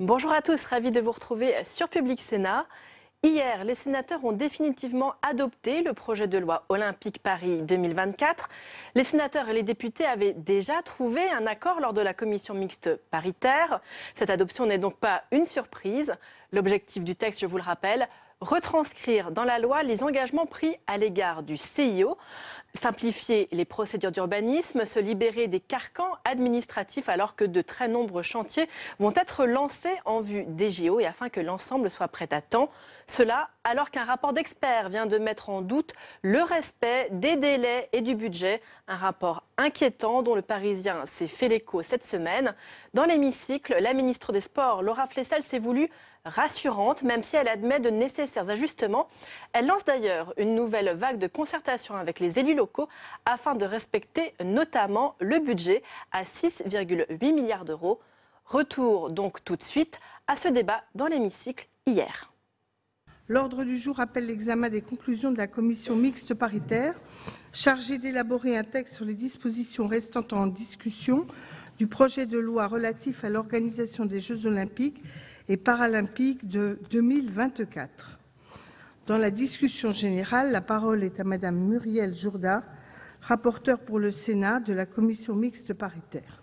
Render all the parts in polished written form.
Bonjour à tous, ravi de vous retrouver sur Public Sénat. Hier, les sénateurs ont définitivement adopté le projet de loi Olympique Paris 2024. Les sénateurs et les députés avaient déjà trouvé un accord lors de la commission mixte paritaire. Cette adoption n'est donc pas une surprise. L'objectif du texte, je vous le rappelle, retranscrire dans la loi les engagements pris à l'égard du CIO, simplifier les procédures d'urbanisme, se libérer des carcans administratifs alors que de très nombreux chantiers vont être lancés en vue des JO et afin que l'ensemble soit prêt à temps. Cela alors qu'un rapport d'experts vient de mettre en doute le respect des délais et du budget. Un rapport inquiétant dont le Parisien s'est fait l'écho cette semaine. Dans l'hémicycle, la ministre des Sports, Laura Flessel, s'est voulue rassurante, même si elle admet de nécessaires ajustements. Elle lance d'ailleurs une nouvelle vague de concertation avec les élus locaux afin de respecter notamment le budget à 6,8 milliards d'euros. Retour donc tout de suite à ce débat dans l'hémicycle hier. L'ordre du jour appelle l'examen des conclusions de la commission mixte paritaire chargée d'élaborer un texte sur les dispositions restant en discussion du projet de loi relatif à l'organisation des Jeux olympiques et paralympiques de 2024. Dans la discussion générale, la parole est à Madame Muriel Jourda, rapporteure pour le Sénat de la commission mixte paritaire.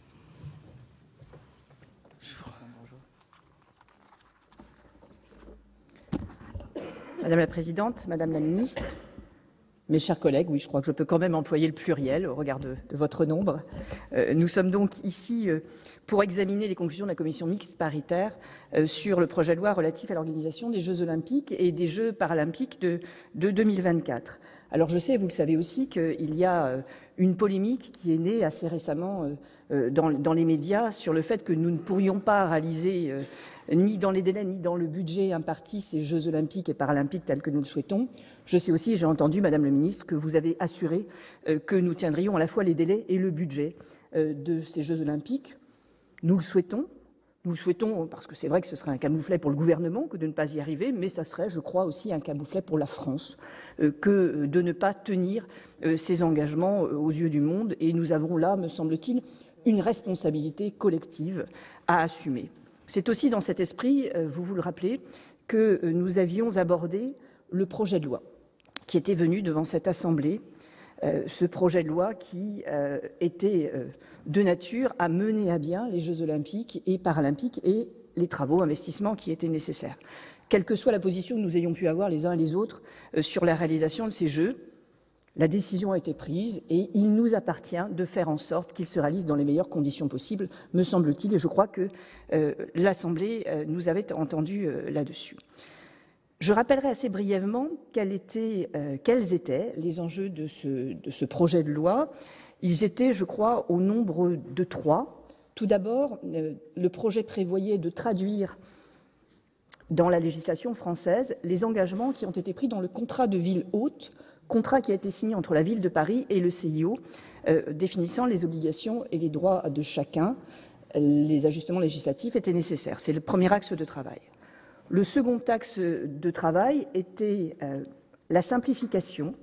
Madame la Présidente, Madame la Ministre, mes chers collègues, oui, je crois que je peux quand même employer le pluriel au regard de votre nombre. Nous sommes donc ici pour examiner les conclusions de la commission mixte paritaire sur le projet de loi relatif à l'organisation des Jeux olympiques et des Jeux paralympiques de 2024. Alors je sais, vous le savez aussi, qu'il y a une polémique qui est née assez récemment dans les médias sur le fait que nous ne pourrions pas réaliser ni dans les délais ni dans le budget imparti ces Jeux olympiques et paralympiques tels que nous le souhaitons. Je sais aussi, j'ai entendu, Madame la Ministre, que vous avez assuré que nous tiendrions à la fois les délais et le budget de ces Jeux olympiques. Nous le souhaitons parce que c'est vrai que ce serait un camouflet pour le gouvernement que de ne pas y arriver, mais ça serait, je crois, aussi un camouflet pour la France que de ne pas tenir ces engagements aux yeux du monde. Et nous avons là, me semble-t-il, une responsabilité collective à assumer. C'est aussi dans cet esprit, vous le rappelez, que nous avions abordé le projet de loi qui était venu devant cette Assemblée, ce projet de loi qui était de nature à mener à bien les Jeux olympiques et paralympiques et les travaux, investissements qui étaient nécessaires. Quelle que soit la position que nous ayons pu avoir les uns et les autres sur la réalisation de ces Jeux, la décision a été prise et il nous appartient de faire en sorte qu'ils se réalisent dans les meilleures conditions possibles, me semble-t-il, et je crois que l'Assemblée nous avait entendu là-dessus. Je rappellerai assez brièvement quels étaient les enjeux de ce projet de loi. Ils étaient, je crois, au nombre de 3. Tout d'abord, le projet prévoyait de traduire dans la législation française les engagements qui ont été pris dans le contrat de ville hôte, contrat qui a été signé entre la ville de Paris et le CIO, définissant les obligations et les droits de chacun. Les ajustements législatifs étaient nécessaires. C'est le premier axe de travail. Le second axe de travail était la simplification,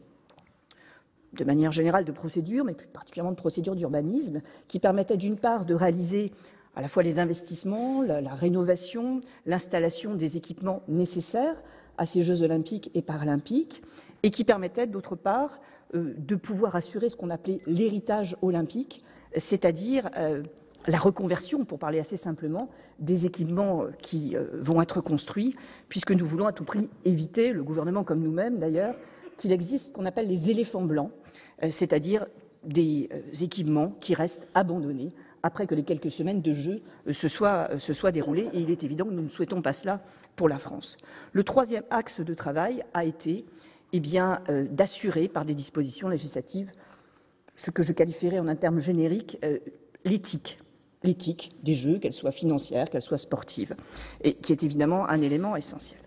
de manière générale de procédures, mais plus particulièrement de procédures d'urbanisme, qui permettaient d'une part de réaliser à la fois les investissements, la rénovation, l'installation des équipements nécessaires à ces Jeux olympiques et paralympiques, et qui permettaient d'autre part de pouvoir assurer ce qu'on appelait l'héritage olympique, c'est-à-dire la reconversion, pour parler assez simplement, des équipements qui vont être construits, puisque nous voulons à tout prix éviter, le gouvernement comme nous-mêmes d'ailleurs, qu'il existe ce qu'on appelle les éléphants blancs, c'est-à-dire des équipements qui restent abandonnés après que les quelques semaines de jeu se soient déroulées. Et il est évident que nous ne souhaitons pas cela pour la France. Le troisième axe de travail a été d'assurer par des dispositions législatives ce que je qualifierais en un terme générique l'éthique des Jeux, qu'elle soit financière, qu'elle soit sportive, et qui est évidemment un élément essentiel.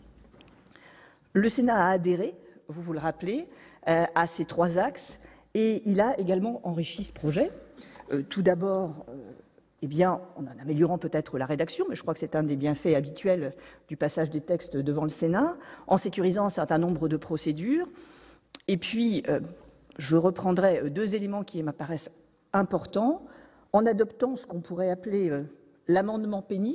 Le Sénat a adhéré, vous le rappelez, à ces 3 axes, et il a également enrichi ce projet. Tout d'abord, en en améliorant peut-être la rédaction, mais je crois que c'est un des bienfaits habituels du passage des textes devant le Sénat, en sécurisant un certain nombre de procédures. Et puis, je reprendrai 2 éléments qui m'apparaissent importants, en adoptant ce qu'on pourrait appeler l'amendement péniche,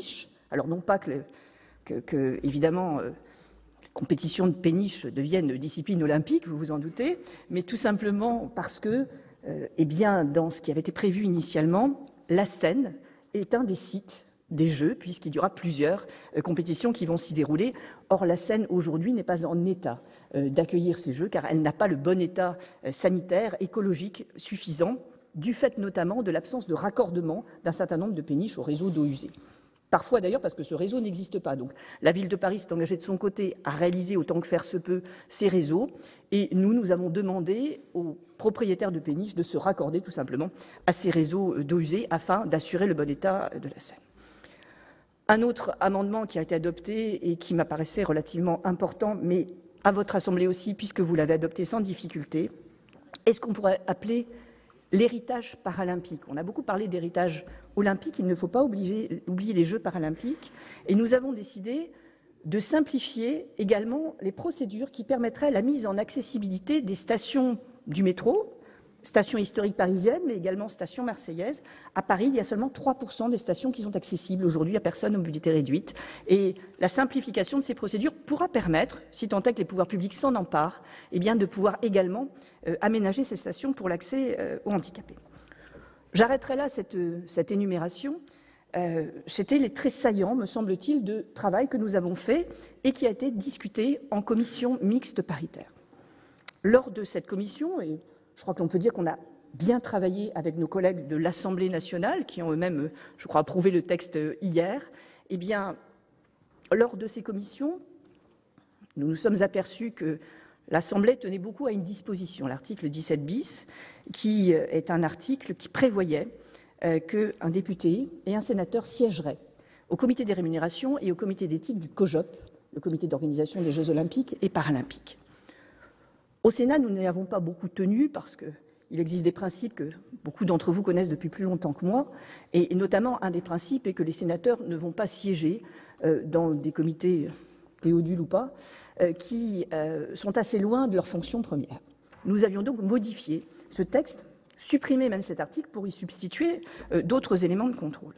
Alors non pas évidemment, compétition de péniche devienne discipline olympique, vous vous en doutez, mais tout simplement parce que, dans ce qui avait été prévu initialement, la Seine est un des sites des Jeux, puisqu'il y aura plusieurs compétitions qui vont s'y dérouler. Or, la Seine, aujourd'hui, n'est pas en état d'accueillir ces Jeux, car elle n'a pas le bon état sanitaire, écologique suffisant, du fait notamment de l'absence de raccordement d'un certain nombre de péniches au réseau d'eau usée. Parfois d'ailleurs parce que ce réseau n'existe pas. Donc la ville de Paris s'est engagée de son côté à réaliser autant que faire se peut ces réseaux et nous avons demandé aux propriétaires de péniches de se raccorder tout simplement à ces réseaux d'eau usée afin d'assurer le bon état de la Seine. Un autre amendement qui a été adopté et qui m'apparaissait relativement important, mais à votre Assemblée aussi, puisque vous l'avez adopté sans difficulté, est ce qu'on pourrait appeler l'héritage paralympique. On a beaucoup parlé d'héritage olympique, il ne faut pas oublier les Jeux paralympiques. Et nous avons décidé de simplifier également les procédures qui permettraient la mise en accessibilité des stations du métro, stations historiques parisiennes, mais également stations marseillaises. À Paris, il y a seulement 3% des stations qui sont accessibles aujourd'hui à personnes à mobilité réduite. Et la simplification de ces procédures pourra permettre, si tant est que les pouvoirs publics s'en emparent, de pouvoir également aménager ces stations pour l'accès aux handicapés. J'arrêterai là cette énumération. C'était les traits saillants, me semble-t-il, de travail que nous avons fait et qui a été discuté en commission mixte paritaire. Lors de cette commission, et je crois que l'on peut dire qu'on a bien travaillé avec nos collègues de l'Assemblée nationale, qui ont eux-mêmes, je crois, approuvé le texte hier. Lors de ces commissions, nous nous sommes aperçus que l'Assemblée tenait beaucoup à une disposition, l'article 17 bis, qui est un article qui prévoyait qu'un député et un sénateur siégeraient au comité des rémunérations et au comité d'éthique du COJOP, le comité d'organisation des Jeux olympiques et paralympiques. Au Sénat, nous n'y avons pas beaucoup tenu parce qu'il existe des principes que beaucoup d'entre vous connaissent depuis plus longtemps que moi, et notamment un des principes est que les sénateurs ne vont pas siéger dans des comités, théodules ou pas, qui sont assez loin de leur fonction première. Nous avions donc modifié ce texte, supprimé même cet article pour y substituer d'autres éléments de contrôle.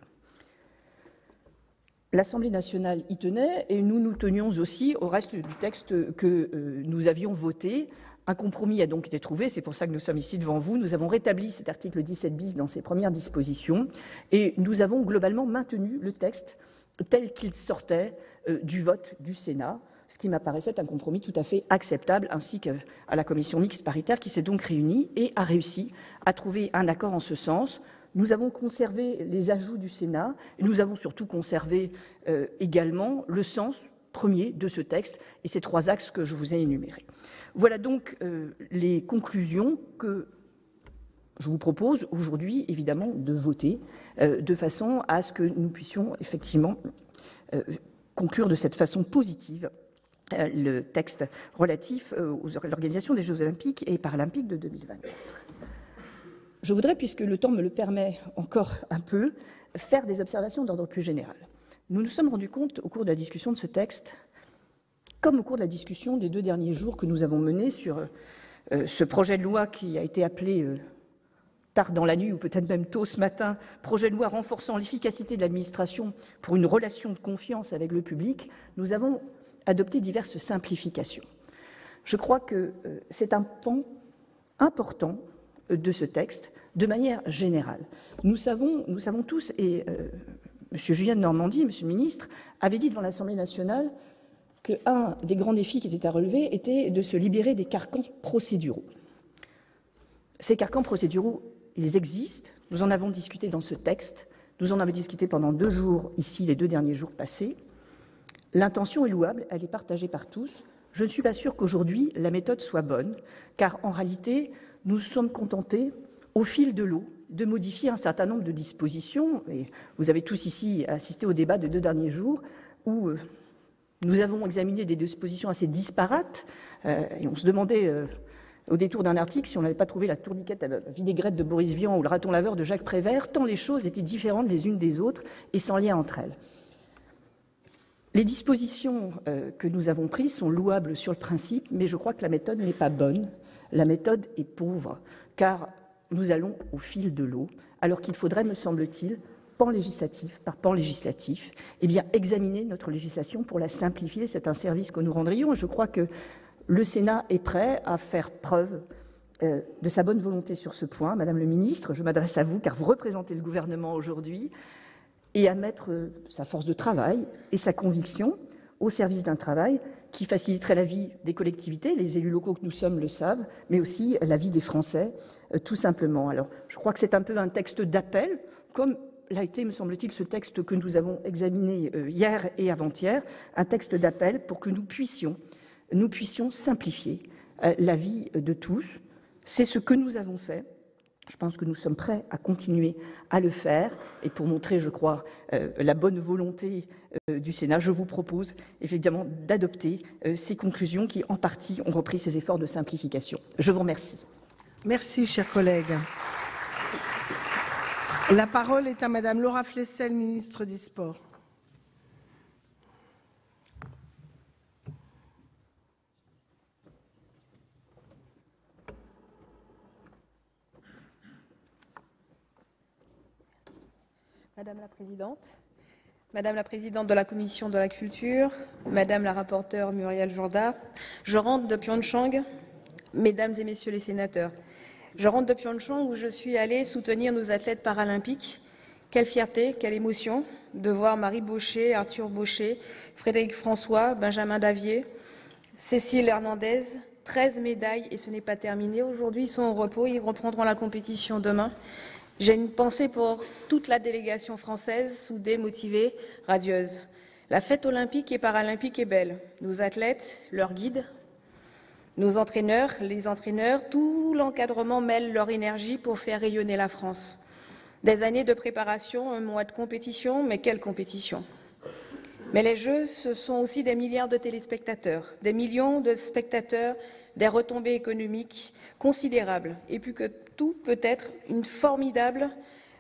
L'Assemblée nationale y tenait et nous nous tenions aussi au reste du texte que nous avions voté. Un compromis a donc été trouvé, c'est pour ça que nous sommes ici devant vous. Nous avons rétabli cet article 17 bis dans ses premières dispositions et nous avons globalement maintenu le texte tel qu'il sortait du vote du Sénat, ce qui m'apparaissait un compromis tout à fait acceptable, ainsi qu'à la commission mixte paritaire qui s'est donc réunie et a réussi à trouver un accord en ce sens. Nous avons conservé les ajouts du Sénat et nous avons surtout conservé également le sens premier de ce texte et ces trois axes que je vous ai énumérés. Voilà donc les conclusions que je vous propose aujourd'hui, évidemment, de voter de façon à ce que nous puissions effectivement conclure de cette façon positive le texte relatif à l'organisation des Jeux olympiques et paralympiques de 2024. Je voudrais, puisque le temps me le permet encore un peu, faire des observations d'ordre plus général. Nous nous sommes rendus compte au cours de la discussion de ce texte, comme au cours de la discussion des 2 derniers jours que nous avons menés sur ce projet de loi qui a été appelé tard dans la nuit ou peut-être même tôt ce matin, projet de loi renforçant l'efficacité de l'administration pour une relation de confiance avec le public, nous avons adopté diverses simplifications. Je crois que c'est un pan important de ce texte, de manière générale. Nous savons tous, et M. Julien de Normandie, M. le ministre, avait dit devant l'Assemblée nationale qu'un des grands défis qui était à relever était de se libérer des carcans procéduraux. Ces carcans procéduraux, ils existent, nous en avons discuté dans ce texte, nous en avons discuté pendant 2 jours ici, les 2 derniers jours passés. L'intention est louable, elle est partagée par tous. Je ne suis pas sûre qu'aujourd'hui la méthode soit bonne, car en réalité, nous sommes contentés, au fil de l'eau, de modifier un certain nombre de dispositions. Et vous avez tous ici assisté au débat des 2 derniers jours, où nous avons examiné des dispositions assez disparates, et on se demandait au détour d'un article si on n'avait pas trouvé la tourniquette à vinaigrette de Boris Vian ou le raton laveur de Jacques Prévert, tant les choses étaient différentes les unes des autres et sans lien entre elles. Les dispositions que nous avons prises sont louables sur le principe, mais je crois que la méthode n'est pas bonne. La méthode est pauvre, car nous allons au fil de l'eau, alors qu'il faudrait, me semble-t-il, pan législatif par pan législatif, examiner notre législation pour la simplifier. C'est un service que nous rendrions. Je crois que le Sénat est prêt à faire preuve de sa bonne volonté sur ce point. Madame le ministre, je m'adresse à vous car vous représentez le gouvernement aujourd'hui, et à mettre sa force de travail et sa conviction au service d'un travail qui faciliterait la vie des collectivités, les élus locaux que nous sommes le savent, mais aussi la vie des Français, tout simplement. Alors, je crois que c'est un peu un texte d'appel, comme l'a été, me semble-t-il, ce texte que nous avons examiné hier et avant-hier, un texte d'appel pour que nous puissions simplifier la vie de tous. C'est ce que nous avons fait. Je pense que nous sommes prêts à continuer à le faire. Et pour montrer, je crois, la bonne volonté du Sénat, je vous propose évidemment d'adopter ces conclusions qui, en partie, ont repris ces efforts de simplification. Je vous remercie. Merci, chers collègues. La parole est à Madame Laura Flessel, ministre des Sports. Madame la présidente de la Commission de la Culture, Madame la rapporteure Muriel Jourda, je rentre de Pyeongchang, Mesdames et Messieurs les sénateurs. Je rentre de Pyeongchang où je suis allée soutenir nos athlètes paralympiques. Quelle fierté, quelle émotion de voir Marie Baucher, Arthur Baucher, Frédéric François, Benjamin Davier, Cécile Hernandez, 13 médailles et ce n'est pas terminé. Aujourd'hui, ils sont au repos, ils reprendront la compétition demain. J'ai une pensée pour toute la délégation française, soudée, motivée, radieuse. La fête olympique et paralympique est belle. Nos athlètes, leurs guides, nos entraîneurs, les entraîneurs, tout l'encadrement mêle leur énergie pour faire rayonner la France. Des années de préparation, un mois de compétition, mais quelle compétition! Mais les Jeux, ce sont aussi des milliards de téléspectateurs, des millions de spectateurs, des retombées économiques considérables, et puis que tout peut être une formidable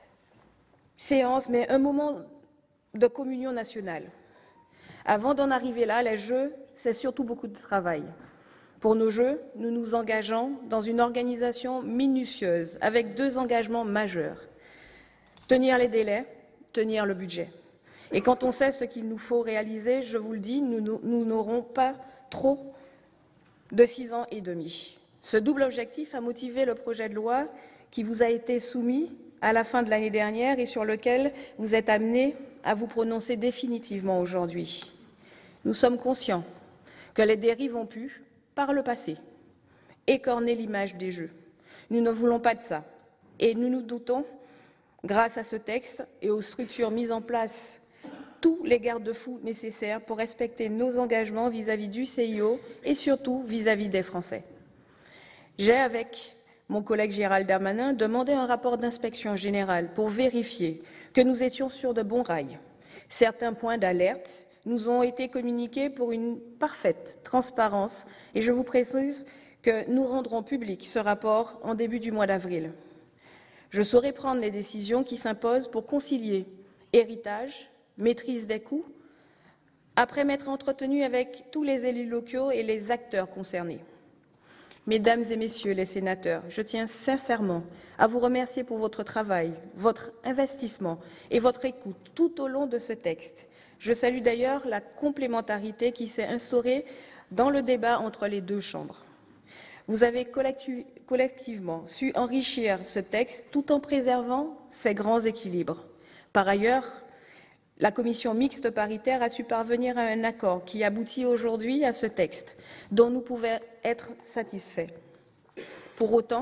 séance, mais un moment de communion nationale. Avant d'en arriver là, les Jeux, c'est surtout beaucoup de travail. Pour nos Jeux, nous nous engageons dans une organisation minutieuse, avec 2 engagements majeurs. Tenir les délais, tenir le budget. Et quand on sait ce qu'il nous faut réaliser, je vous le dis, nous n'aurons pas trop de 6 ans et demi. Ce double objectif a motivé le projet de loi qui vous a été soumis à la fin de l'année dernière et sur lequel vous êtes amenés à vous prononcer définitivement aujourd'hui. Nous sommes conscients que les dérives ont pu, par le passé, écorner l'image des Jeux. Nous ne voulons pas de ça. Et nous nous doutons, grâce à ce texte et aux structures mises en place, tous les garde-fous nécessaires pour respecter nos engagements vis-à-vis du CIO et surtout vis-à-vis des Français. J'ai, avec mon collègue Gérald Darmanin, demandé un rapport d'inspection générale pour vérifier que nous étions sur de bons rails. Certains points d'alerte nous ont été communiqués pour une parfaite transparence et je vous précise que nous rendrons public ce rapport en début du mois d'avril. Je saurai prendre les décisions qui s'imposent pour concilier héritage, maîtrise des coûts, après m'être entretenu avec tous les élus locaux et les acteurs concernés. Mesdames et Messieurs les sénateurs, je tiens sincèrement à vous remercier pour votre travail, votre investissement et votre écoute tout au long de ce texte. Je salue d'ailleurs la complémentarité qui s'est instaurée dans le débat entre les 2 chambres. Vous avez collectivement su enrichir ce texte tout en préservant ses grands équilibres. Par ailleurs, la commission mixte paritaire a su parvenir à un accord qui aboutit aujourd'hui à ce texte, dont nous pouvons être satisfaits. Pour autant,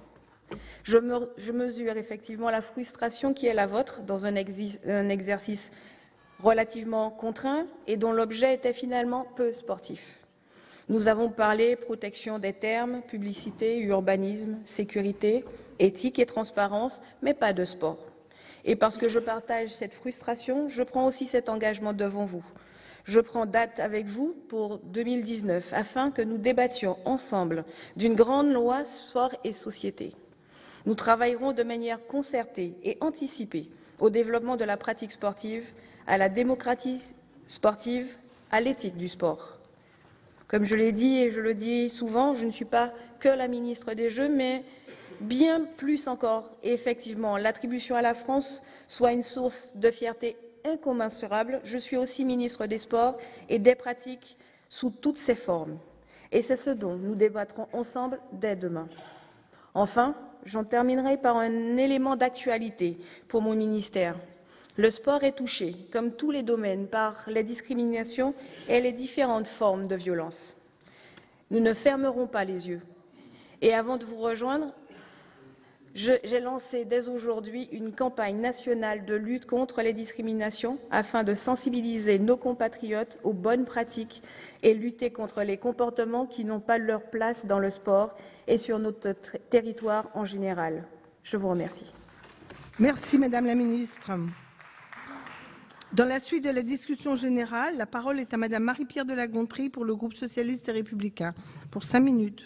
je mesure effectivement la frustration qui est la vôtre dans un exercice relativement contraint et dont l'objet était finalement peu sportif. Nous avons parlé protection des termes, publicité, urbanisme, sécurité, éthique et transparence, mais pas de sport. Et parce que je partage cette frustration, je prends aussi cet engagement devant vous. Je prends date avec vous pour 2019 afin que nous débattions ensemble d'une grande loi sport et société. Nous travaillerons de manière concertée et anticipée au développement de la pratique sportive, à la démocratie sportive, à l'éthique du sport. Comme je l'ai dit et je le dis souvent, je ne suis pas que la ministre des Jeux, mais bien plus encore, et effectivement, l'attribution à la France soit une source de fierté incommensurable. Je suis aussi ministre des Sports et des pratiques sous toutes ses formes. Et c'est ce dont nous débattrons ensemble dès demain. Enfin, j'en terminerai par un élément d'actualité pour mon ministère. Le sport est touché, comme tous les domaines, par les discriminations et les différentes formes de violence. Nous ne fermerons pas les yeux. Et avant de vous rejoindre, j'ai lancé dès aujourd'hui une campagne nationale de lutte contre les discriminations afin de sensibiliser nos compatriotes aux bonnes pratiques et lutter contre les comportements qui n'ont pas leur place dans le sport et sur notre territoire en général. Je vous remercie. Merci, Madame la Ministre. Dans la suite de la discussion générale, la parole est à Madame Marie-Pierre de La Gontrie pour le groupe socialiste et républicain. Pour 5 minutes.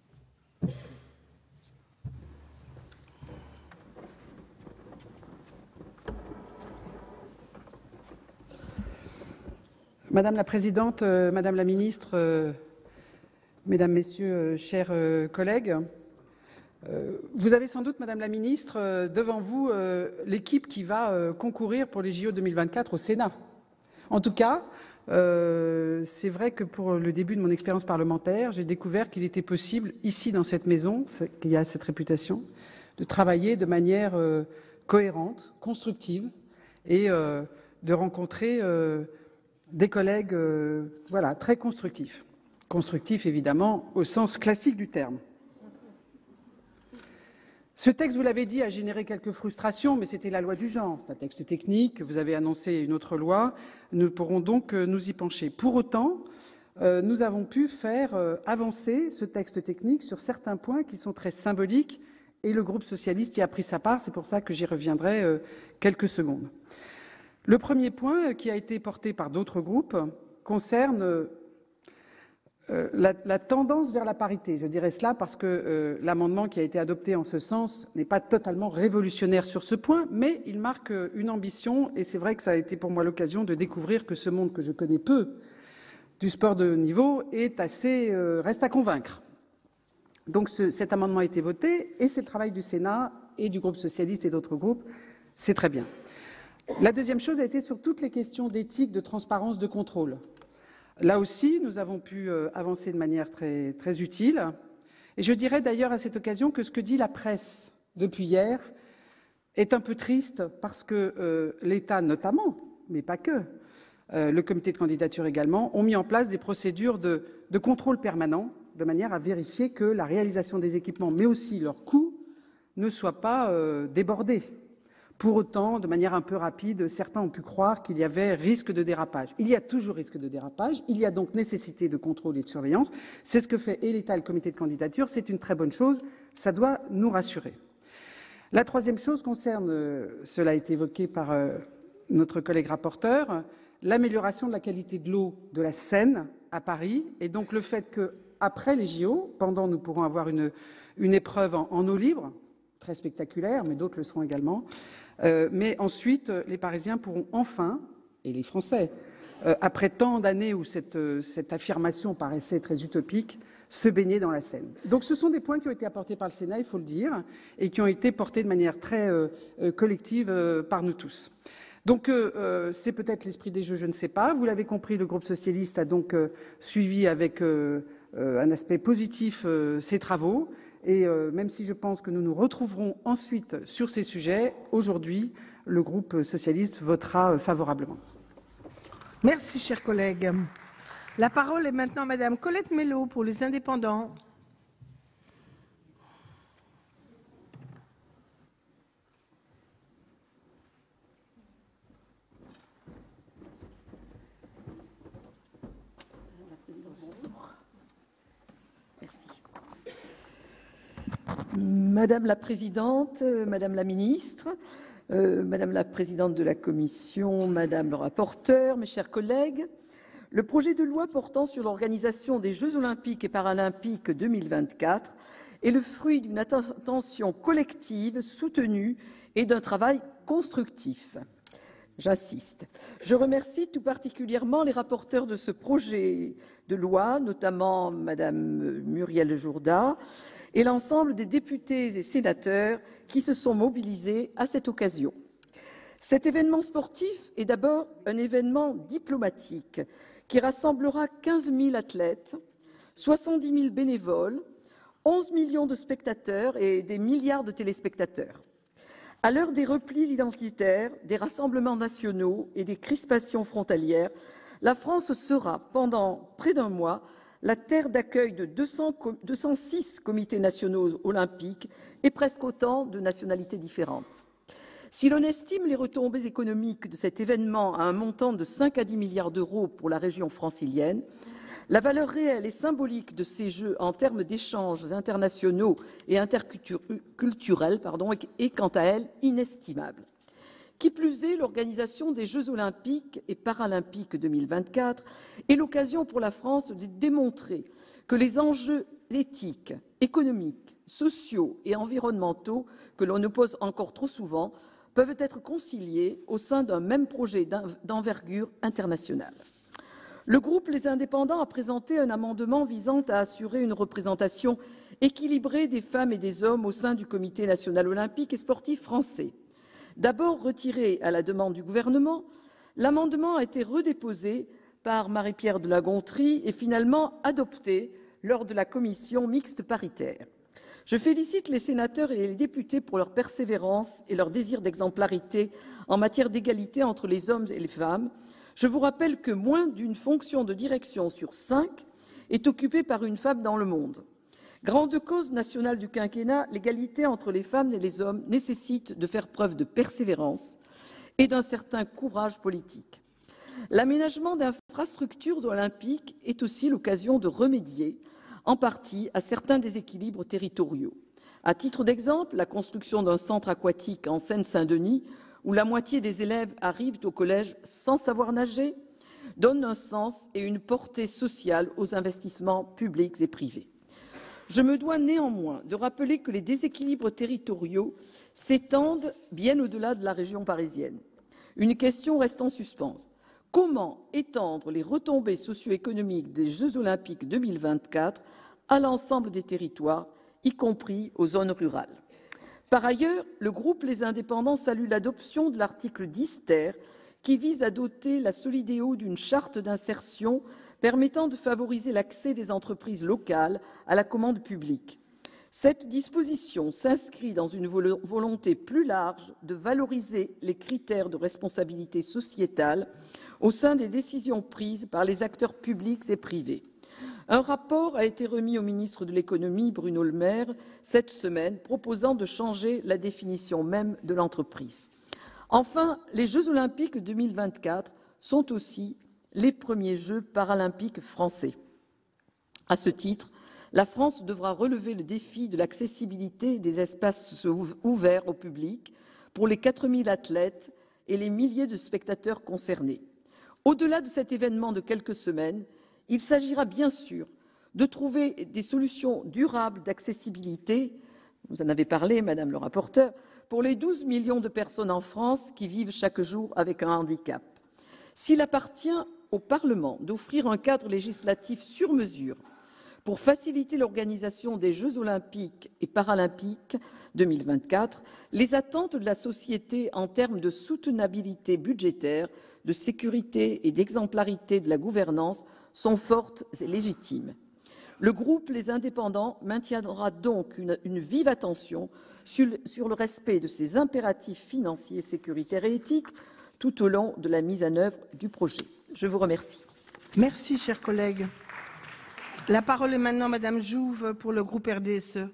Madame la Présidente, Madame la Ministre, Mesdames, Messieurs, chers collègues, vous avez sans doute, Madame la Ministre, devant vous l'équipe qui va concourir pour les JO 2024 au Sénat. En tout cas, c'est vrai que pour le début de mon expérience parlementaire, j'ai découvert qu'il était possible, ici dans cette maison, qui a cette réputation, de travailler de manière cohérente, constructive et de rencontrer des collègues voilà, très constructifs. Constructifs, évidemment, au sens classique du terme. Ce texte, vous l'avez dit, a généré quelques frustrations, mais c'était la loi du genre. C'est un texte technique, vous avez annoncé une autre loi, nous pourrons donc nous y pencher. Pour autant, nous avons pu faire avancer ce texte technique sur certains points qui sont très symboliques, et le groupe socialiste y a pris sa part, c'est pour ça que j'y reviendrai quelques secondes. Le premier point, qui a été porté par d'autres groupes, concerne la tendance vers la parité. Je dirais cela parce que l'amendement qui a été adopté en ce sens n'est pas totalement révolutionnaire sur ce point, mais il marque une ambition, et c'est vrai que ça a été pour moi l'occasion de découvrir que ce monde que je connais peu du sport de haut niveau reste à convaincre. Donc cet amendement a été voté, et c'est le travail du Sénat et du groupe socialiste et d'autres groupes, c'est très bien. La deuxième chose a été sur toutes les questions d'éthique, de transparence, de contrôle. Là aussi, nous avons pu avancer de manière très, très utile. Et je dirais d'ailleurs à cette occasion que ce que dit la presse depuis hier est un peu triste parce que l'État notamment, mais pas que, le comité de candidature également, ont mis en place des procédures de contrôle permanent de manière à vérifier que la réalisation des équipements, mais aussi leurs coûts, ne soient pas débordés. Pour autant, de manière un peu rapide, certains ont pu croire qu'il y avait risque de dérapage. Il y a toujours risque de dérapage, il y a donc nécessité de contrôle et de surveillance. C'est ce que fait et l'État et le comité de candidature, c'est une très bonne chose, ça doit nous rassurer. La troisième chose concerne, cela a été évoqué par notre collègue rapporteur, l'amélioration de la qualité de l'eau de la Seine à Paris, et donc le fait qu'après les JO, pendant nous pourrons avoir une épreuve en eau libre, très spectaculaire, mais d'autres le seront également. Mais ensuite, les Parisiens pourront enfin, et les Français, après tant d'années où cette affirmation paraissait très utopique, se baigner dans la Seine. Donc ce sont des points qui ont été apportés par le Sénat, il faut le dire, et qui ont été portés de manière très collective par nous tous. Donc c'est peut-être l'esprit des jeux, je ne sais pas. Vous l'avez compris, le groupe socialiste a donc suivi avec un aspect positif ces travaux. Et même si je pense que nous nous retrouverons ensuite sur ces sujets, aujourd'hui, le groupe socialiste votera favorablement. Merci, chers collègues. La parole est maintenant à Madame Colette Mélot pour les Indépendants. Madame la Présidente, Madame la Ministre, Madame la Présidente de la Commission, Madame le rapporteur, mes chers collègues, le projet de loi portant sur l'organisation des Jeux olympiques et paralympiques 2024 est le fruit d'une attention collective soutenue et d'un travail constructif. J'insiste. Je remercie tout particulièrement les rapporteurs de ce projet de loi, notamment Madame Muriel Jourda, et l'ensemble des députés et sénateurs qui se sont mobilisés à cette occasion. Cet événement sportif est d'abord un événement diplomatique qui rassemblera 15 000 athlètes, 70 000 bénévoles, 11 millions de spectateurs et des milliards de téléspectateurs. À l'heure des replis identitaires, des rassemblements nationaux et des crispations frontalières, la France sera, pendant près d'un mois, la terre d'accueil de 206 comités nationaux olympiques et presque autant de nationalités différentes. Si l'on estime les retombées économiques de cet événement à un montant de 5 à 10 milliards d'euros pour la région francilienne, la valeur réelle et symbolique de ces Jeux en termes d'échanges internationaux et interculturels est quant à elle inestimable. Qui plus est, l'organisation des Jeux olympiques et paralympiques 2024 est l'occasion pour la France de démontrer que les enjeux éthiques, économiques, sociaux et environnementaux que l'on oppose encore trop souvent peuvent être conciliés au sein d'un même projet d'envergure internationale. Le groupe Les Indépendants a présenté un amendement visant à assurer une représentation équilibrée des femmes et des hommes au sein du Comité national olympique et sportif français. D'abord retiré à la demande du gouvernement, l'amendement a été redéposé par Marie-Pierre de La Gontrie et finalement adopté lors de la commission mixte paritaire. Je félicite les sénateurs et les députés pour leur persévérance et leur désir d'exemplarité en matière d'égalité entre les hommes et les femmes. Je vous rappelle que moins d'une fonction de direction sur 5 est occupée par une femme dans le monde. Grande cause nationale du quinquennat, l'égalité entre les femmes et les hommes nécessite de faire preuve de persévérance et d'un certain courage politique. L'aménagement d'infrastructures olympiques est aussi l'occasion de remédier, en partie, à certains déséquilibres territoriaux. À titre d'exemple, la construction d'un centre aquatique en Seine-Saint-Denis, où la moitié des élèves arrivent au collège sans savoir nager, donne un sens et une portée sociale aux investissements publics et privés. Je me dois néanmoins de rappeler que les déséquilibres territoriaux s'étendent bien au-delà de la région parisienne. Une question reste en suspens. Comment étendre les retombées socio-économiques des Jeux olympiques 2024 à l'ensemble des territoires, y compris aux zones rurales? Par ailleurs, le groupe Les Indépendants salue l'adoption de l'article 10 ter qui vise à doter la Solideo d'une charte d'insertion permettant de favoriser l'accès des entreprises locales à la commande publique. Cette disposition s'inscrit dans une volonté plus large de valoriser les critères de responsabilité sociétale au sein des décisions prises par les acteurs publics et privés. Un rapport a été remis au ministre de l'économie, Bruno Le Maire, cette semaine, proposant de changer la définition même de l'entreprise. Enfin, les Jeux olympiques 2024 sont aussi les premiers Jeux paralympiques français. À ce titre, la France devra relever le défi de l'accessibilité des espaces ouverts au public pour les 4 000 athlètes et les milliers de spectateurs concernés. Au-delà de cet événement de quelques semaines, il s'agira bien sûr de trouver des solutions durables d'accessibilité, vous en avez parlé, Madame le rapporteur, pour les 12 millions de personnes en France qui vivent chaque jour avec un handicap. S'il appartient au Parlement d'offrir un cadre législatif sur mesure pour faciliter l'organisation des Jeux olympiques et paralympiques 2024, les attentes de la société en termes de soutenabilité budgétaire, de sécurité et d'exemplarité de la gouvernance sont fortes et légitimes. Le groupe Les Indépendants maintiendra donc une vive attention sur le respect de ces impératifs financiers, sécuritaires et éthiques tout au long de la mise en œuvre du projet. Je vous remercie. Merci, chers collègues. La parole est maintenant à Madame Jouve pour le groupe RDSE.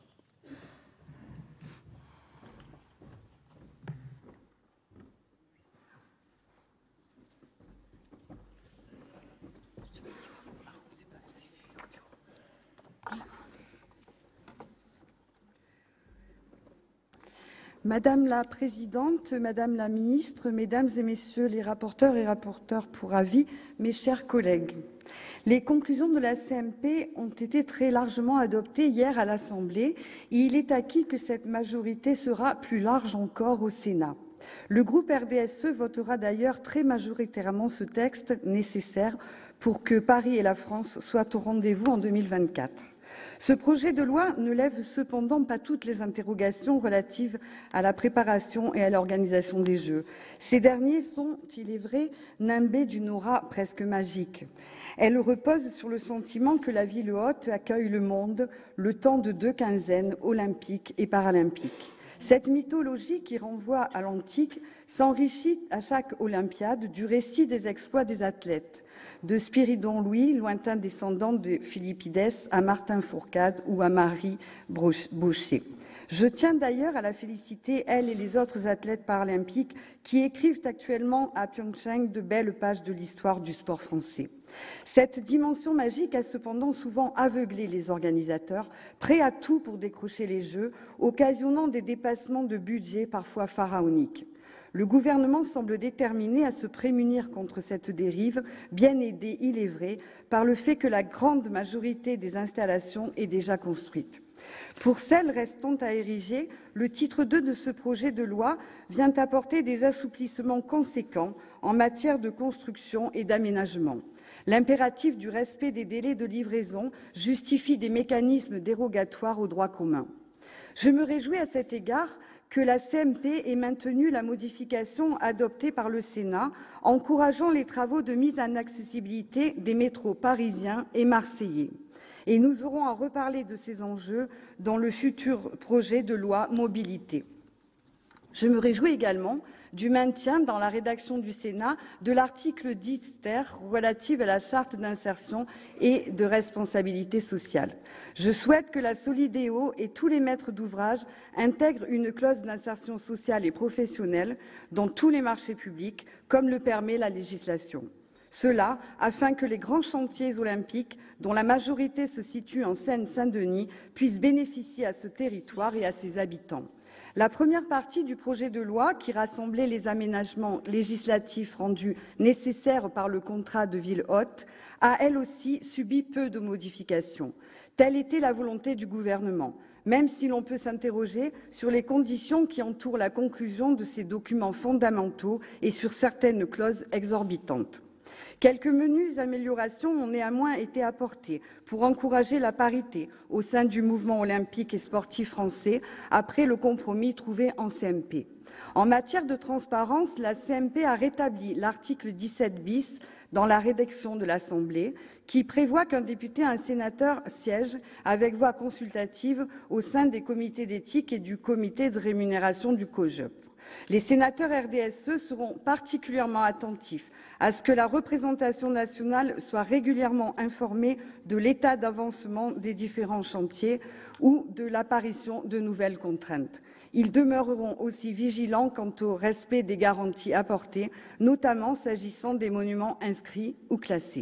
Madame la Présidente, Madame la Ministre, Mesdames et Messieurs les rapporteurs et rapporteurs pour avis, mes chers collègues, les conclusions de la CMP ont été très largement adoptées hier à l'Assemblée et il est acquis que cette majorité sera plus large encore au Sénat. Le groupe RDSE votera d'ailleurs très majoritairement ce texte nécessaire pour que Paris et la France soient au rendez-vous en 2024. Ce projet de loi ne lève cependant pas toutes les interrogations relatives à la préparation et à l'organisation des Jeux. Ces derniers sont, il est vrai, nimbés d'une aura presque magique. Elle repose sur le sentiment que la ville haute accueille le monde le temps de 2 quinzaines olympiques et paralympiques. Cette mythologie qui renvoie à l'antique s'enrichit à chaque Olympiade du récit des exploits des athlètes, de Spiridon Louis, lointain descendant de Philippides, à Martin Fourcade ou à Marie Baucher. Je tiens d'ailleurs à la féliciter, elle et les autres athlètes paralympiques qui écrivent actuellement à Pyeongchang de belles pages de l'histoire du sport français. Cette dimension magique a cependant souvent aveuglé les organisateurs, prêts à tout pour décrocher les Jeux, occasionnant des dépassements de budget parfois pharaoniques. Le gouvernement semble déterminé à se prémunir contre cette dérive, bien aidé, il est vrai, par le fait que la grande majorité des installations est déjà construite. Pour celles restant à ériger, le titre 2 de ce projet de loi vient apporter des assouplissements conséquents en matière de construction et d'aménagement. L'impératif du respect des délais de livraison justifie des mécanismes dérogatoires au droit commun. Je me réjouis à cet égard que la CMP ait maintenu la modification adoptée par le Sénat, encourageant les travaux de mise en accessibilité des métros parisiens et marseillais. Et nous aurons à reparler de ces enjeux dans le futur projet de loi mobilité. Je me réjouis également du maintien dans la rédaction du Sénat de l'article 10 ter relatif à la charte d'insertion et de responsabilité sociale. Je souhaite que la Solideo et tous les maîtres d'ouvrage intègrent une clause d'insertion sociale et professionnelle dans tous les marchés publics, comme le permet la législation. Cela afin que les grands chantiers olympiques, dont la majorité se situe en Seine-Saint-Denis, puissent bénéficier à ce territoire et à ses habitants. La première partie du projet de loi, qui rassemblait les aménagements législatifs rendus nécessaires par le contrat de ville haute, a elle aussi subi peu de modifications. Telle était la volonté du gouvernement, même si l'on peut s'interroger sur les conditions qui entourent la conclusion de ces documents fondamentaux et sur certaines clauses exorbitantes. Quelques menues améliorations ont néanmoins été apportées pour encourager la parité au sein du mouvement olympique et sportif français après le compromis trouvé en CMP. En matière de transparence, la CMP a rétabli l'article 17 bis dans la rédaction de l'Assemblée, qui prévoit qu'un député et un sénateur siègent avec voix consultative au sein des comités d'éthique et du comité de rémunération du COJEP. Les sénateurs RDSE seront particulièrement attentifs à ce que la représentation nationale soit régulièrement informée de l'état d'avancement des différents chantiers ou de l'apparition de nouvelles contraintes. Ils demeureront aussi vigilants quant au respect des garanties apportées, notamment s'agissant des monuments inscrits ou classés.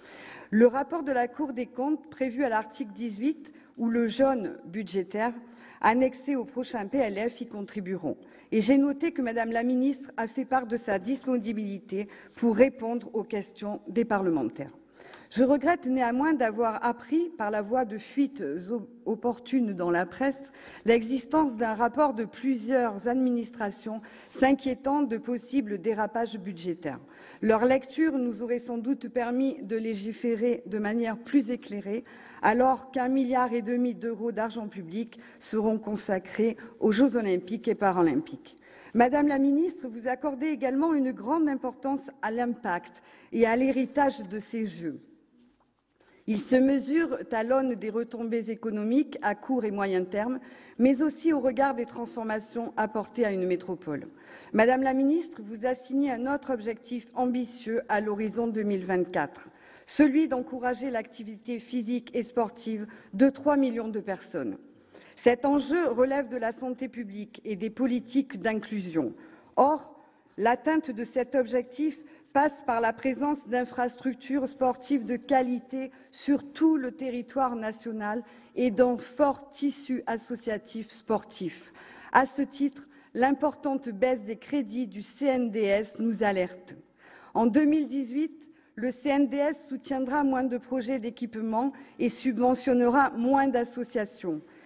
Le rapport de la Cour des comptes prévu à l'article 18 ou le jaune budgétaire annexés au prochain PLF y contribueront. Et j'ai noté que Madame la ministre a fait part de sa disponibilité pour répondre aux questions des parlementaires. Je regrette néanmoins d'avoir appris, par la voie de fuites opportunes dans la presse, l'existence d'un rapport de plusieurs administrations s'inquiétant de possibles dérapages budgétaires. Leur lecture nous aurait sans doute permis de légiférer de manière plus éclairée, alors qu'1,5 milliard d'euros d'argent public seront consacrés aux Jeux olympiques et paralympiques. Madame la ministre, vous accordez également une grande importance à l'impact et à l'héritage de ces Jeux. Ils se mesurent à l'aune des retombées économiques à court et moyen terme, mais aussi au regard des transformations apportées à une métropole. Madame la ministre, vous assignez un autre objectif ambitieux à l'horizon 2024, celui d'encourager l'activité physique et sportive de 3 millions de personnes. Cet enjeu relève de la santé publique et des politiques d'inclusion. Or, l'atteinte de cet objectif passe par la présence d'infrastructures sportives de qualité sur tout le territoire national et d'un fort tissu associatif sportif. À ce titre, l'importante baisse des crédits du CNDS nous alerte. En 2018, le CNDS soutiendra moins de projets d'équipement et subventionnera moins d'associations.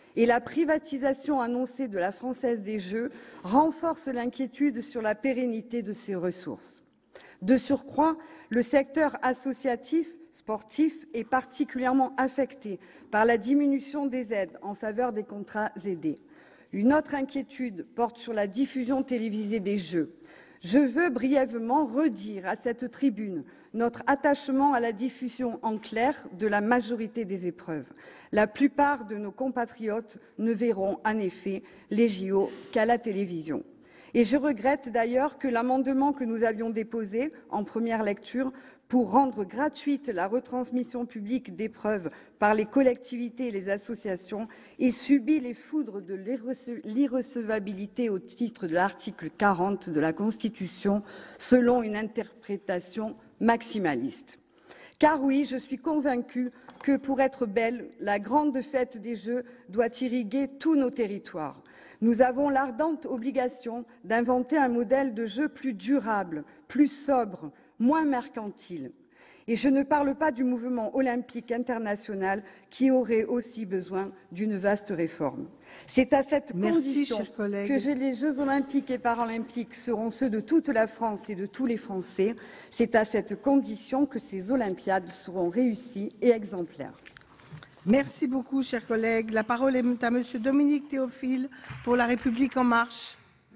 et la privatisation annoncée de la Française des Jeux renforce l'inquiétude sur la pérennité de ces ressources. De surcroît, le secteur associatif sportif est particulièrement affecté par la diminution des aides en faveur des contrats aidés. Une autre inquiétude porte sur la diffusion télévisée des Jeux. Je veux brièvement redire à cette tribune notre attachement à la diffusion en clair de la majorité des épreuves. La plupart de nos compatriotes ne verront en effet les JO qu'à la télévision. Et je regrette d'ailleurs que l'amendement que nous avions déposé en première lecture pour rendre gratuite la retransmission publique d'épreuves par les collectivités et les associations ait subi les foudres de l'irrecevabilité au titre de l'article 40 de la Constitution, selon une interprétation maximaliste. Car oui, je suis convaincue que pour être belle, la grande fête des Jeux doit irriguer tous nos territoires. Nous avons l'ardente obligation d'inventer un modèle de jeu plus durable, plus sobre, moins mercantile. Et je ne parle pas du mouvement olympique international qui aurait aussi besoin d'une vaste réforme. C'est à cette condition que les Jeux olympiques et paralympiques seront ceux de toute la France et de tous les Français. C'est à cette condition que ces Olympiades seront réussies et exemplaires. Merci beaucoup, chers collègues. La parole est à Monsieur Dominique Théophile pour La République en marche.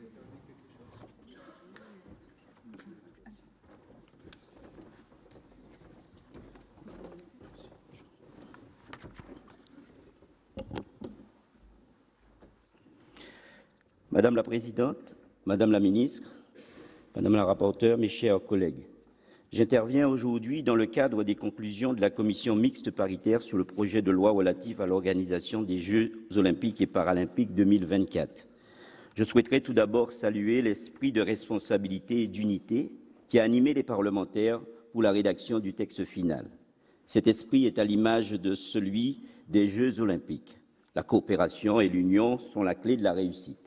Madame la Présidente, Madame la Ministre, Madame la Rapporteure, mes chers collègues, j'interviens aujourd'hui dans le cadre des conclusions de la Commission mixte paritaire sur le projet de loi relatif à l'organisation des Jeux olympiques et paralympiques 2024. Je souhaiterais tout d'abord saluer l'esprit de responsabilité et d'unité qui a animé les parlementaires pour la rédaction du texte final. Cet esprit est à l'image de celui des Jeux olympiques. La coopération et l'union sont la clé de la réussite.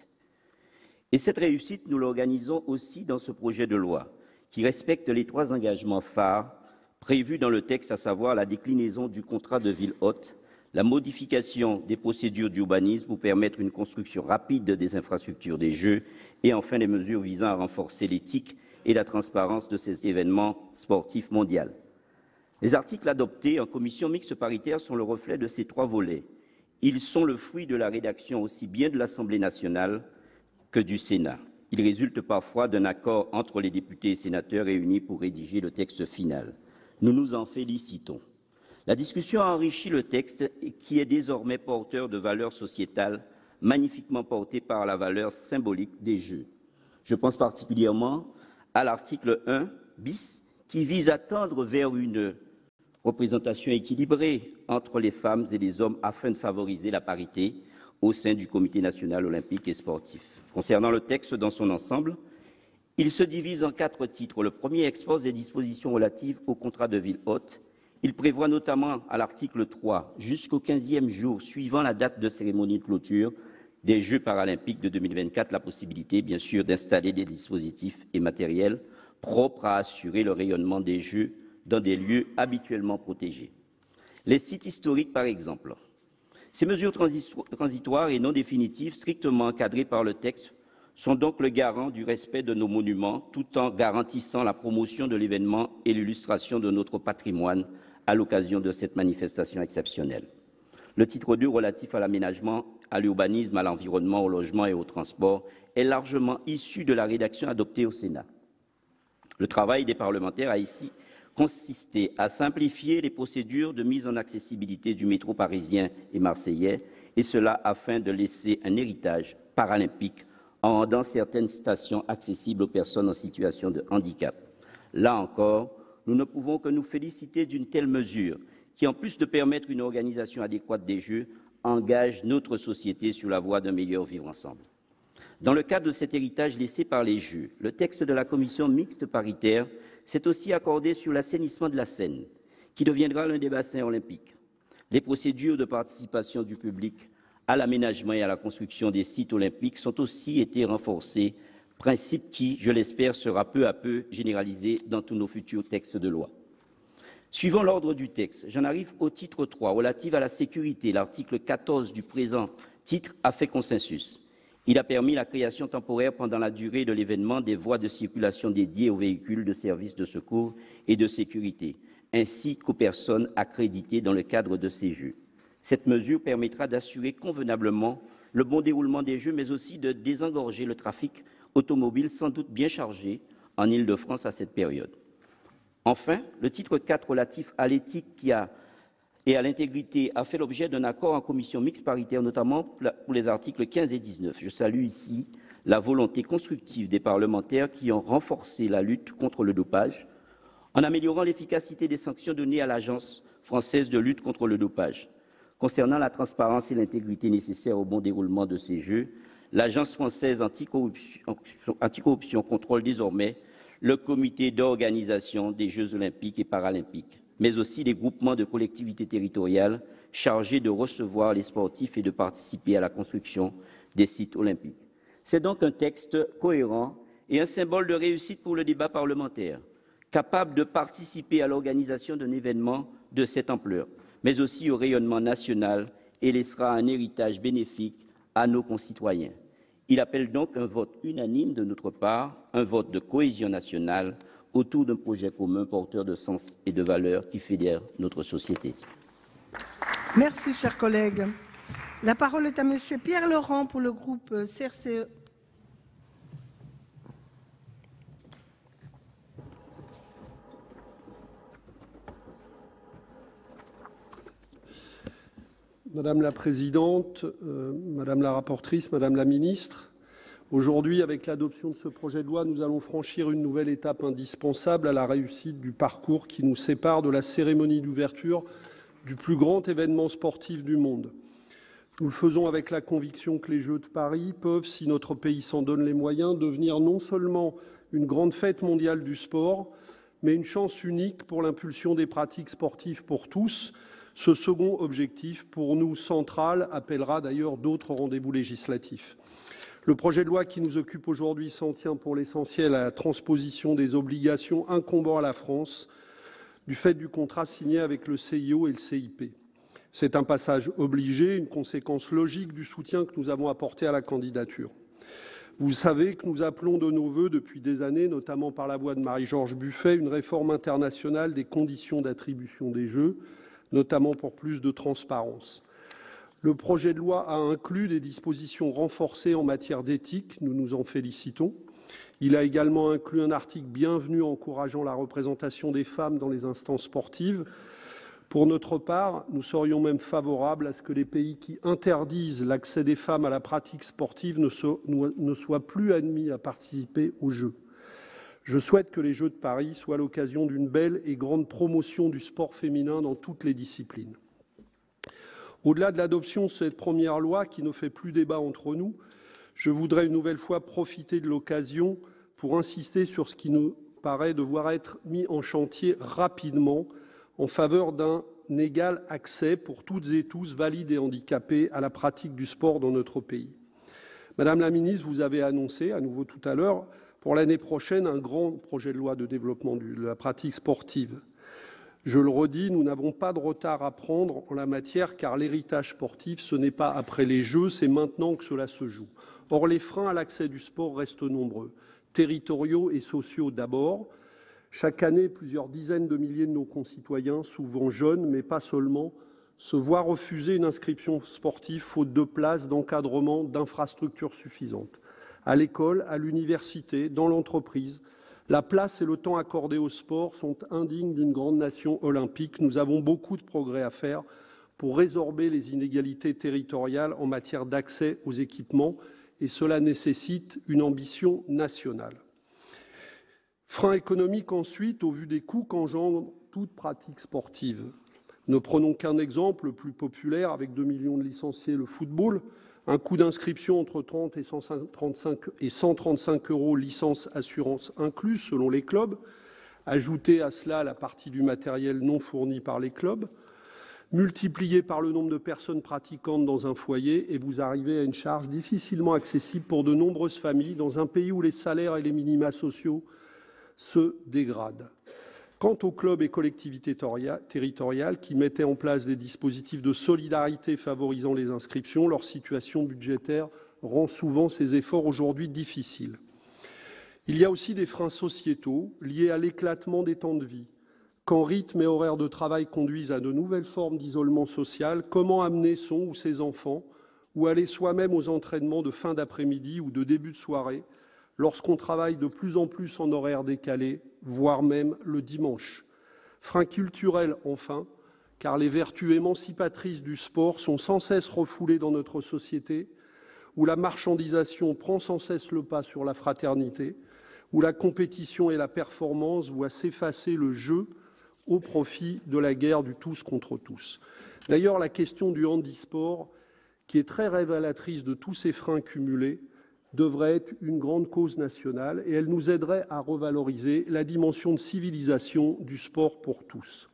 Et cette réussite, nous l'organisons aussi dans ce projet de loi qui respecte les 3 engagements phares prévus dans le texte, à savoir la déclinaison du contrat de ville hôte, la modification des procédures d'urbanisme pour permettre une construction rapide des infrastructures des Jeux et enfin les mesures visant à renforcer l'éthique et la transparence de ces événements sportifs mondiaux. Les articles adoptés en commission mixte paritaire sont le reflet de ces 3 volets. Ils sont le fruit de la rédaction aussi bien de l'Assemblée nationale que du Sénat. Il résulte parfois d'un accord entre les députés et sénateurs réunis pour rédiger le texte final. Nous nous en félicitons. La discussion a enrichi le texte qui est désormais porteur de valeurs sociétales magnifiquement portées par la valeur symbolique des Jeux. Je pense particulièrement à l'article 1 bis qui vise à tendre vers une représentation équilibrée entre les femmes et les hommes afin de favoriser la parité au sein du Comité national olympique et sportif. Concernant le texte dans son ensemble, il se divise en 4 titres. Le premier expose des dispositions relatives au contrat de ville hôte. Il prévoit notamment à l'article 3, jusqu'au 15e jour suivant la date de cérémonie de clôture des Jeux paralympiques de 2024, la possibilité, bien sûr, d'installer des dispositifs et matériels propres à assurer le rayonnement des Jeux dans des lieux habituellement protégés. Les sites historiques, par exemple. Ces mesures transitoires et non définitives, strictement encadrées par le texte, sont donc le garant du respect de nos monuments, tout en garantissant la promotion de l'événement et l'illustration de notre patrimoine à l'occasion de cette manifestation exceptionnelle. Le titre 2 relatif à l'aménagement, à l'urbanisme, à l'environnement, au logement et au transport est largement issu de la rédaction adoptée au Sénat. Le travail des parlementaires a ici consisté à simplifier les procédures de mise en accessibilité du métro parisien et marseillais, et cela afin de laisser un héritage paralympique en rendant certaines stations accessibles aux personnes en situation de handicap. Là encore, nous ne pouvons que nous féliciter d'une telle mesure qui, en plus de permettre une organisation adéquate des Jeux, engage notre société sur la voie d'un meilleur vivre ensemble. Dans le cadre de cet héritage laissé par les Jeux, le texte de la commission mixte paritaire s'est aussi accordé sur l'assainissement de la Seine, qui deviendra l'un des bassins olympiques. Les procédures de participation du public à l'aménagement et à la construction des sites olympiques sont aussi été renforcées, principe qui, je l'espère, sera peu à peu généralisé dans tous nos futurs textes de loi. Suivant l'ordre du texte, j'en arrive au titre 3, relatif à la sécurité, l'article 14 du présent titre a fait consensus. Il a permis la création temporaire pendant la durée de l'événement des voies de circulation dédiées aux véhicules de services de secours et de sécurité, ainsi qu'aux personnes accréditées dans le cadre de ces Jeux. Cette mesure permettra d'assurer convenablement le bon déroulement des Jeux, mais aussi de désengorger le trafic automobile sans doute bien chargé en Île-de-France à cette période. Enfin, le titre 4 relatif à l'éthique et à l'intégrité a fait l'objet d'un accord en commission mixte paritaire, notamment pour les articles 15 et 19. Je salue ici la volonté constructive des parlementaires qui ont renforcé la lutte contre le dopage en améliorant l'efficacité des sanctions données à l'Agence française de lutte contre le dopage. Concernant la transparence et l'intégrité nécessaires au bon déroulement de ces Jeux, l'Agence française anticorruption contrôle désormais le comité d'organisation des Jeux olympiques et paralympiques, mais aussi les groupements de collectivités territoriales chargés de recevoir les sportifs et de participer à la construction des sites olympiques. C'est donc un texte cohérent et un symbole de réussite pour le débat parlementaire, capable de participer à l'organisation d'un événement de cette ampleur, mais aussi au rayonnement national et laissera un héritage bénéfique à nos concitoyens. Il appelle donc un vote unanime de notre part, un vote de cohésion nationale autour d'un projet commun porteur de sens et de valeurs qui fédère notre société. Merci, chers collègues. La parole est à Monsieur Pierre Laurent pour le groupe CRCE. Madame la Présidente, Madame la rapporteure, Madame la Ministre, aujourd'hui, avec l'adoption de ce projet de loi, nous allons franchir une nouvelle étape indispensable à la réussite du parcours qui nous sépare de la cérémonie d'ouverture du plus grand événement sportif du monde. Nous le faisons avec la conviction que les Jeux de Paris peuvent, si notre pays s'en donne les moyens, devenir non seulement une grande fête mondiale du sport, mais une chance unique pour l'impulsion des pratiques sportives pour tous. Ce second objectif, pour nous central, appellera d'ailleurs d'autres rendez-vous législatifs. Le projet de loi qui nous occupe aujourd'hui s'en tient pour l'essentiel à la transposition des obligations incombant à la France du fait du contrat signé avec le CIO et le CIP. C'est un passage obligé, une conséquence logique du soutien que nous avons apporté à la candidature. Vous savez que nous appelons de nos vœux depuis des années, notamment par la voix de Marie-Georges Buffet, une réforme internationale des conditions d'attribution des Jeux, notamment pour plus de transparence. Le projet de loi a inclus des dispositions renforcées en matière d'éthique, nous nous en félicitons. Il a également inclus un article bienvenu encourageant la représentation des femmes dans les instances sportives. Pour notre part, nous serions même favorables à ce que les pays qui interdisent l'accès des femmes à la pratique sportive ne soient plus admis à participer aux Jeux. Je souhaite que les Jeux de Paris soient l'occasion d'une belle et grande promotion du sport féminin dans toutes les disciplines. Au-delà de l'adoption de cette première loi qui ne fait plus débat entre nous, je voudrais une nouvelle fois profiter de l'occasion pour insister sur ce qui nous paraît devoir être mis en chantier rapidement en faveur d'un égal accès pour toutes et tous, valides et handicapés, à la pratique du sport dans notre pays. Madame la ministre, vous avez annoncé, à nouveau tout à l'heure, pour l'année prochaine, un grand projet de loi de développement de la pratique sportive. Je le redis, nous n'avons pas de retard à prendre en la matière, car l'héritage sportif, ce n'est pas après les Jeux, c'est maintenant que cela se joue. Or, les freins à l'accès du sport restent nombreux, territoriaux et sociaux d'abord. Chaque année, plusieurs dizaines de milliers de nos concitoyens, souvent jeunes, mais pas seulement, se voient refuser une inscription sportive faute de place, d'encadrement, d'infrastructures suffisantes. À l'école, à l'université, dans l'entreprise, la place et le temps accordés au sport sont indignes d'une grande nation olympique. Nous avons beaucoup de progrès à faire pour résorber les inégalités territoriales en matière d'accès aux équipements, et cela nécessite une ambition nationale. Frein économique ensuite, au vu des coûts qu'engendre toute pratique sportive. Ne prenons qu'un exemple, le plus populaire, avec 2 millions de licenciés, le football. Un coût d'inscription entre 30 et 135 euros, licence assurance incluse, selon les clubs. Ajoutez à cela la partie du matériel non fourni par les clubs. Multiplié par le nombre de personnes pratiquantes dans un foyer et vous arrivez à une charge difficilement accessible pour de nombreuses familles dans un pays où les salaires et les minima sociaux se dégradent. Quant aux clubs et collectivités territoriales qui mettaient en place des dispositifs de solidarité favorisant les inscriptions, leur situation budgétaire rend souvent ces efforts aujourd'hui difficiles. Il y a aussi des freins sociétaux liés à l'éclatement des temps de vie. Quand rythme et horaires de travail conduisent à de nouvelles formes d'isolement social, comment amener son ou ses enfants ou aller soi-même aux entraînements de fin d'après-midi ou de début de soirée lorsqu'on travaille de plus en plus en horaires décalés, voire même le dimanche. Frein culturel enfin, car les vertus émancipatrices du sport sont sans cesse refoulées dans notre société, où la marchandisation prend sans cesse le pas sur la fraternité, où la compétition et la performance voient s'effacer le jeu au profit de la guerre du tous contre tous. D'ailleurs, la question du handisport, qui est très révélatrice de tous ces freins cumulés, devrait être une grande cause nationale et elle nous aiderait à revaloriser la dimension de civilisation du sport pour tous.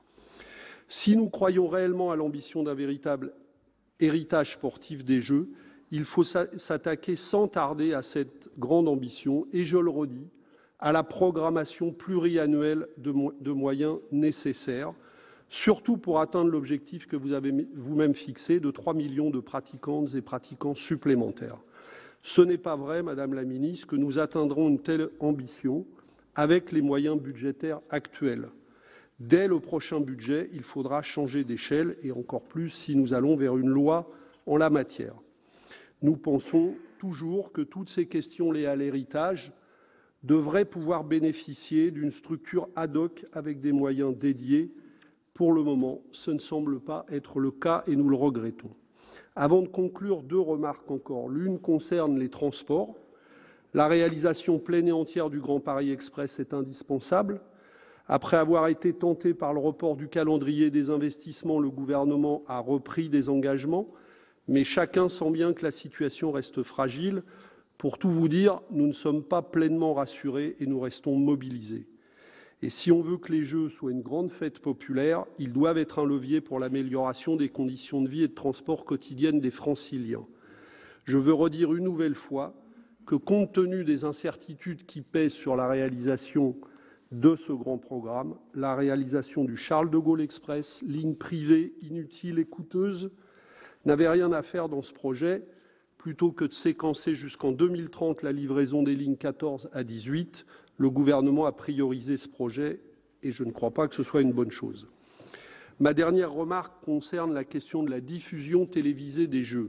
Si nous croyons réellement à l'ambition d'un véritable héritage sportif des Jeux, il faut s'attaquer sans tarder à cette grande ambition et, je le redis, à la programmation pluriannuelle de moyens nécessaires, surtout pour atteindre l'objectif que vous avez vous-même fixé de 3 millions de pratiquantes et pratiquants supplémentaires. Ce n'est pas vrai, Madame la Ministre, que nous atteindrons une telle ambition avec les moyens budgétaires actuels. Dès le prochain budget, il faudra changer d'échelle et encore plus si nous allons vers une loi en la matière. Nous pensons toujours que toutes ces questions liées à l'héritage devraient pouvoir bénéficier d'une structure ad hoc avec des moyens dédiés. Pour le moment, ce ne semble pas être le cas et nous le regrettons. Avant de conclure, 2 remarques encore. L'une concerne les transports. La réalisation pleine et entière du Grand Paris Express est indispensable. Après avoir été tenté par le report du calendrier des investissements, le gouvernement a repris des engagements, mais chacun sent bien que la situation reste fragile. Pour tout vous dire, nous ne sommes pas pleinement rassurés et nous restons mobilisés. Et si on veut que les Jeux soient une grande fête populaire, ils doivent être un levier pour l'amélioration des conditions de vie et de transport quotidiennes des Franciliens. Je veux redire une nouvelle fois que, compte tenu des incertitudes qui pèsent sur la réalisation de ce grand programme, la réalisation du Charles de Gaulle Express, ligne privée inutile et coûteuse, n'avait rien à faire dans ce projet. Plutôt que de séquencer jusqu'en 2030 la livraison des lignes 14 à 18, le gouvernement a priorisé ce projet et je ne crois pas que ce soit une bonne chose. Ma dernière remarque concerne la question de la diffusion télévisée des Jeux.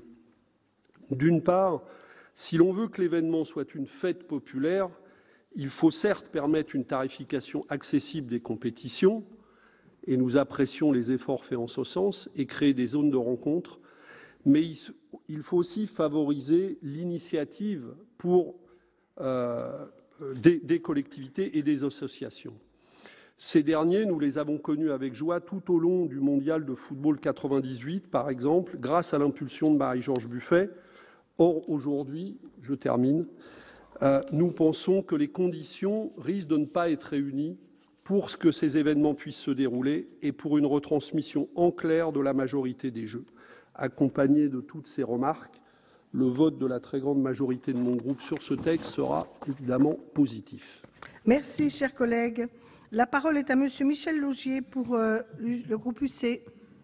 D'une part, si l'on veut que l'événement soit une fête populaire, il faut certes permettre une tarification accessible des compétitions, et nous apprécions les efforts faits en ce sens, et créer des zones de rencontre, mais il faut aussi favoriser l'initiative pour des collectivités et des associations. Ces derniers, nous les avons connus avec joie tout au long du mondial de football 98, par exemple, grâce à l'impulsion de Marie-Georges Buffet. Or, aujourd'hui, je termine, nous pensons que les conditions risquent de ne pas être réunies pour que ces événements puissent se dérouler et pour une retransmission en clair de la majorité des Jeux. Accompagné de toutes ces remarques, le vote de la très grande majorité de mon groupe sur ce texte sera évidemment positif. Merci, chers collègues. La parole est à Monsieur Michel Laugier pour le groupe UC.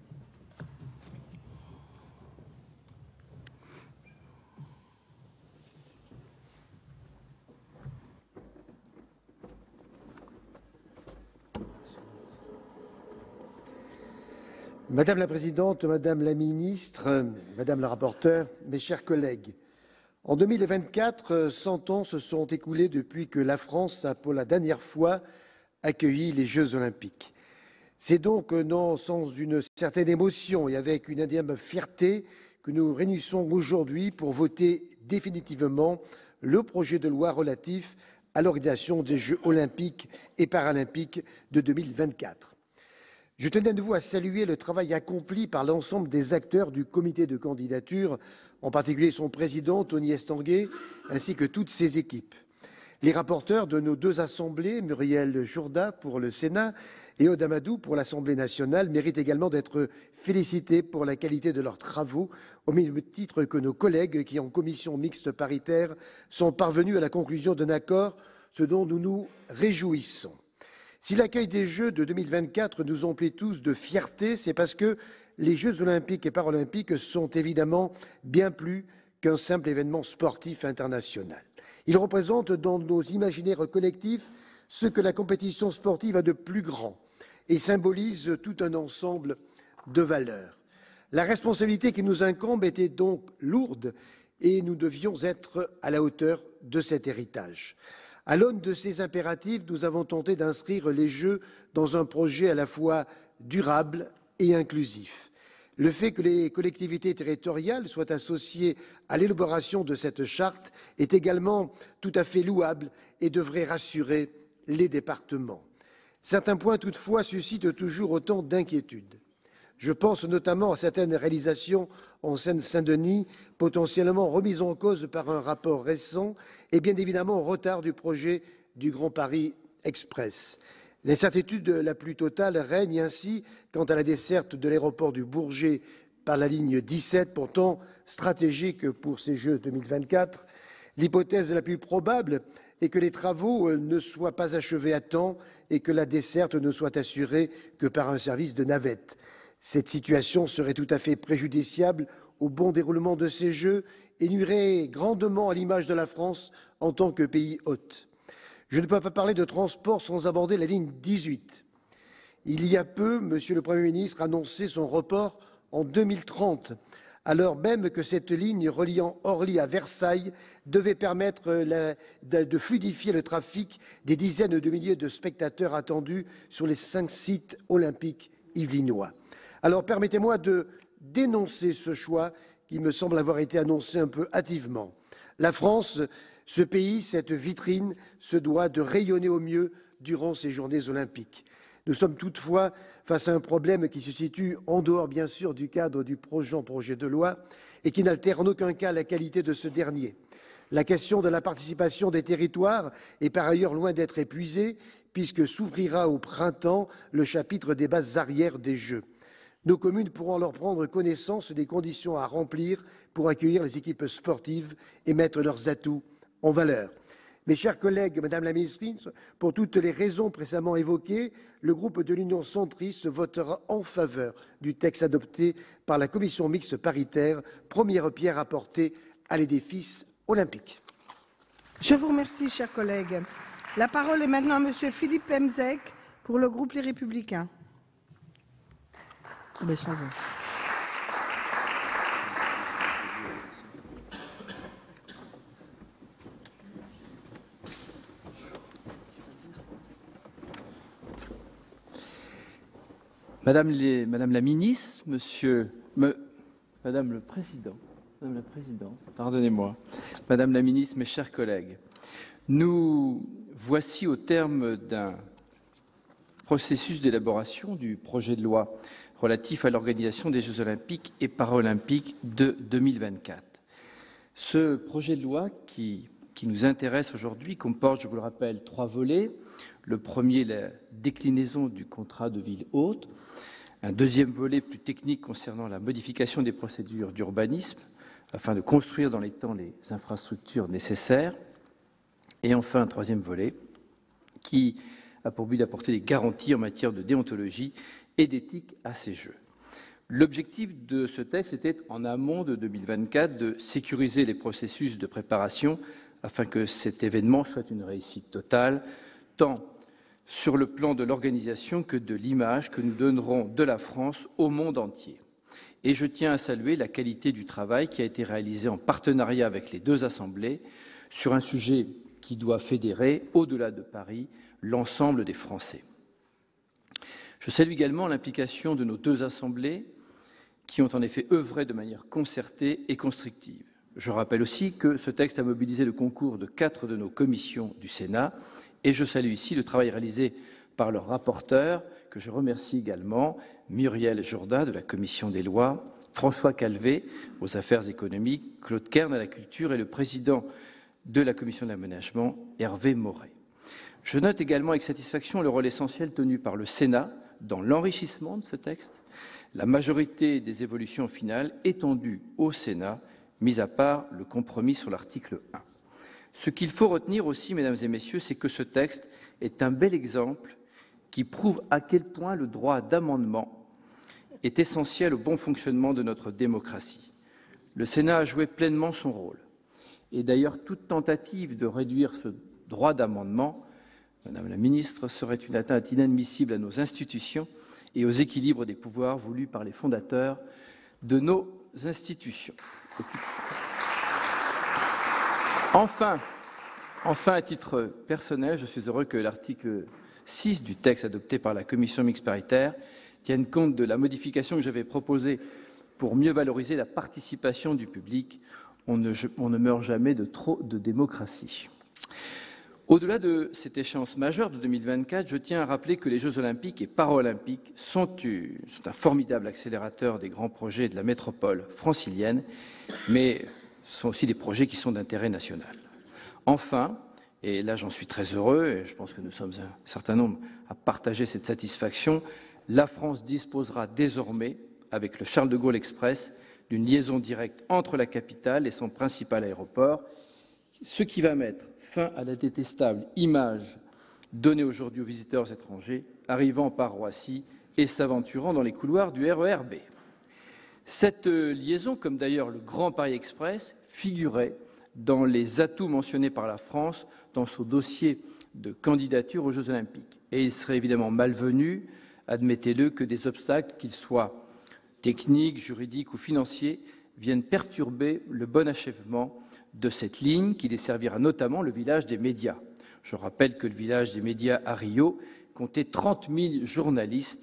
Madame la Présidente, Madame la Ministre, Madame la Rapporteure, mes chers collègues, en 2024, 100 ans se sont écoulés depuis que la France a pour la dernière fois accueilli les Jeux Olympiques. C'est donc non sans une certaine émotion et avec une indéniable fierté que nous réunissons aujourd'hui pour voter définitivement le projet de loi relatif à l'organisation des Jeux Olympiques et Paralympiques de 2024. Je tenais à nouveau à saluer le travail accompli par l'ensemble des acteurs du comité de candidature, en particulier son président, Tony Estanguet, ainsi que toutes ses équipes. Les rapporteurs de nos 2 assemblées, Muriel Jourda pour le Sénat et Aude Amadou pour l'Assemblée nationale, méritent également d'être félicités pour la qualité de leurs travaux, au même titre que nos collègues qui, en commission mixte paritaire, sont parvenus à la conclusion d'un accord, ce dont nous nous réjouissons. Si l'accueil des Jeux de 2024 nous emplit tous de fierté, c'est parce que les Jeux olympiques et paralympiques sont évidemment bien plus qu'un simple événement sportif international. Ils représentent dans nos imaginaires collectifs ce que la compétition sportive a de plus grand et symbolisent tout un ensemble de valeurs. La responsabilité qui nous incombe était donc lourde et nous devions être à la hauteur de cet héritage. À l'aune de ces impératifs, nous avons tenté d'inscrire les Jeux dans un projet à la fois durable et inclusif. Le fait que les collectivités territoriales soient associées à l'élaboration de cette charte est également tout à fait louable et devrait rassurer les départements. Certains points, toutefois, suscitent toujours autant d'inquiétudes. Je pense notamment à certaines réalisations en Seine-Saint-Denis, potentiellement remises en cause par un rapport récent, et bien évidemment au retard du projet du Grand Paris Express. L'incertitude la plus totale règne ainsi quant à la desserte de l'aéroport du Bourget par la ligne 17, pourtant stratégique pour ces Jeux 2024. L'hypothèse la plus probable est que les travaux ne soient pas achevés à temps et que la desserte ne soit assurée que par un service de navette. Cette situation serait tout à fait préjudiciable au bon déroulement de ces Jeux et nuirait grandement à l'image de la France en tant que pays hôte. Je ne peux pas parler de transport sans aborder la ligne 18. Il y a peu, Monsieur le Premier ministre a annoncé son report en 2030, alors même que cette ligne reliant Orly à Versailles devait permettre de fluidifier le trafic des dizaines de milliers de spectateurs attendus sur les 5 sites olympiques yvelinois. Alors permettez-moi de dénoncer ce choix qui me semble avoir été annoncé un peu hâtivement. La France, ce pays, cette vitrine, se doit de rayonner au mieux durant ces Journées olympiques. Nous sommes toutefois face à un problème qui se situe en dehors, bien sûr, du cadre du projet de loi et qui n'altère en aucun cas la qualité de ce dernier. La question de la participation des territoires est par ailleurs loin d'être épuisée, puisque s'ouvrira au printemps le chapitre des bases arrières des Jeux. Nos communes pourront alors prendre connaissance des conditions à remplir pour accueillir les équipes sportives et mettre leurs atouts en valeur. Mes chers collègues, Madame la Ministre, pour toutes les raisons précédemment évoquées, le groupe de l'Union centriste votera en faveur du texte adopté par la commission mixte paritaire, première pierre apportée à l'édifice olympique. Je vous remercie, chers collègues. La parole est maintenant à Monsieur Philippe Pemezec pour le groupe Les Républicains. Madame la Ministre, Madame la Présidente, pardonnez-moi, Madame la Ministre, mes chers collègues, nous voici au terme d'un processus d'élaboration du projet de loi relatif à l'organisation des Jeux olympiques et paralympiques de 2024. Ce projet de loi qui nous intéresse aujourd'hui comporte, je vous le rappelle, 3 volets. Le premier, la déclinaison du contrat de ville hôte. Un deuxième volet plus technique concernant la modification des procédures d'urbanisme afin de construire dans les temps les infrastructures nécessaires. Et enfin, un troisième volet qui a pour but d'apporter des garanties en matière de déontologie et d'éthique à ces Jeux. L'objectif de ce texte était, en amont de 2024, de sécuriser les processus de préparation afin que cet événement soit une réussite totale, tant sur le plan de l'organisation que de l'image que nous donnerons de la France au monde entier. Et je tiens à saluer la qualité du travail qui a été réalisé en partenariat avec les 2 assemblées sur un sujet qui doit fédérer, au-delà de Paris, l'ensemble des Français. Je salue également l'implication de nos 2 assemblées qui ont en effet œuvré de manière concertée et constructive. Je rappelle aussi que ce texte a mobilisé le concours de 4 de nos commissions du Sénat et je salue ici le travail réalisé par leur rapporteur, que je remercie également, Muriel Jourda de la Commission des lois, François Calvet aux affaires économiques, Claude Kern à la culture et le président de la Commission de l'aménagement, Hervé Moret. Je note également avec satisfaction le rôle essentiel tenu par le Sénat dans l'enrichissement de ce texte, la majorité des évolutions finales étendues au Sénat, mis à part le compromis sur l'article 1. Ce qu'il faut retenir aussi, mesdames et messieurs, c'est que ce texte est un bel exemple qui prouve à quel point le droit d'amendement est essentiel au bon fonctionnement de notre démocratie. Le Sénat a joué pleinement son rôle. Et d'ailleurs, toute tentative de réduire ce droit d'amendement, Madame la Ministre, serait une atteinte inadmissible à nos institutions et aux équilibres des pouvoirs voulus par les fondateurs de nos institutions. Enfin, à titre personnel, je suis heureux que l'article 6 du texte adopté par la commission mixte paritaire tienne compte de la modification que j'avais proposée pour mieux valoriser la participation du public. On ne meurt jamais de trop de démocratie. Au-delà de cette échéance majeure de 2024, je tiens à rappeler que les Jeux olympiques et paralympiques sont un formidable accélérateur des grands projets de la métropole francilienne, mais ce sont aussi des projets qui sont d'intérêt national. Enfin, et là j'en suis très heureux, et je pense que nous sommes un certain nombre à partager cette satisfaction, la France disposera désormais, avec le Charles de Gaulle Express, d'une liaison directe entre la capitale et son principal aéroport, ce qui va mettre fin à la détestable image donnée aujourd'hui aux visiteurs étrangers arrivant par Roissy et s'aventurant dans les couloirs du RER B. Cette liaison, comme d'ailleurs le Grand Paris Express, figurait dans les atouts mentionnés par la France dans son dossier de candidature aux Jeux olympiques. Et il serait évidemment malvenu, admettez-le, que des obstacles, qu'ils soient techniques, juridiques ou financiers, viennent perturber le bon achèvement de cette ligne qui desservira notamment le village des médias. Je rappelle que le village des médias à Rio comptait 30 000 journalistes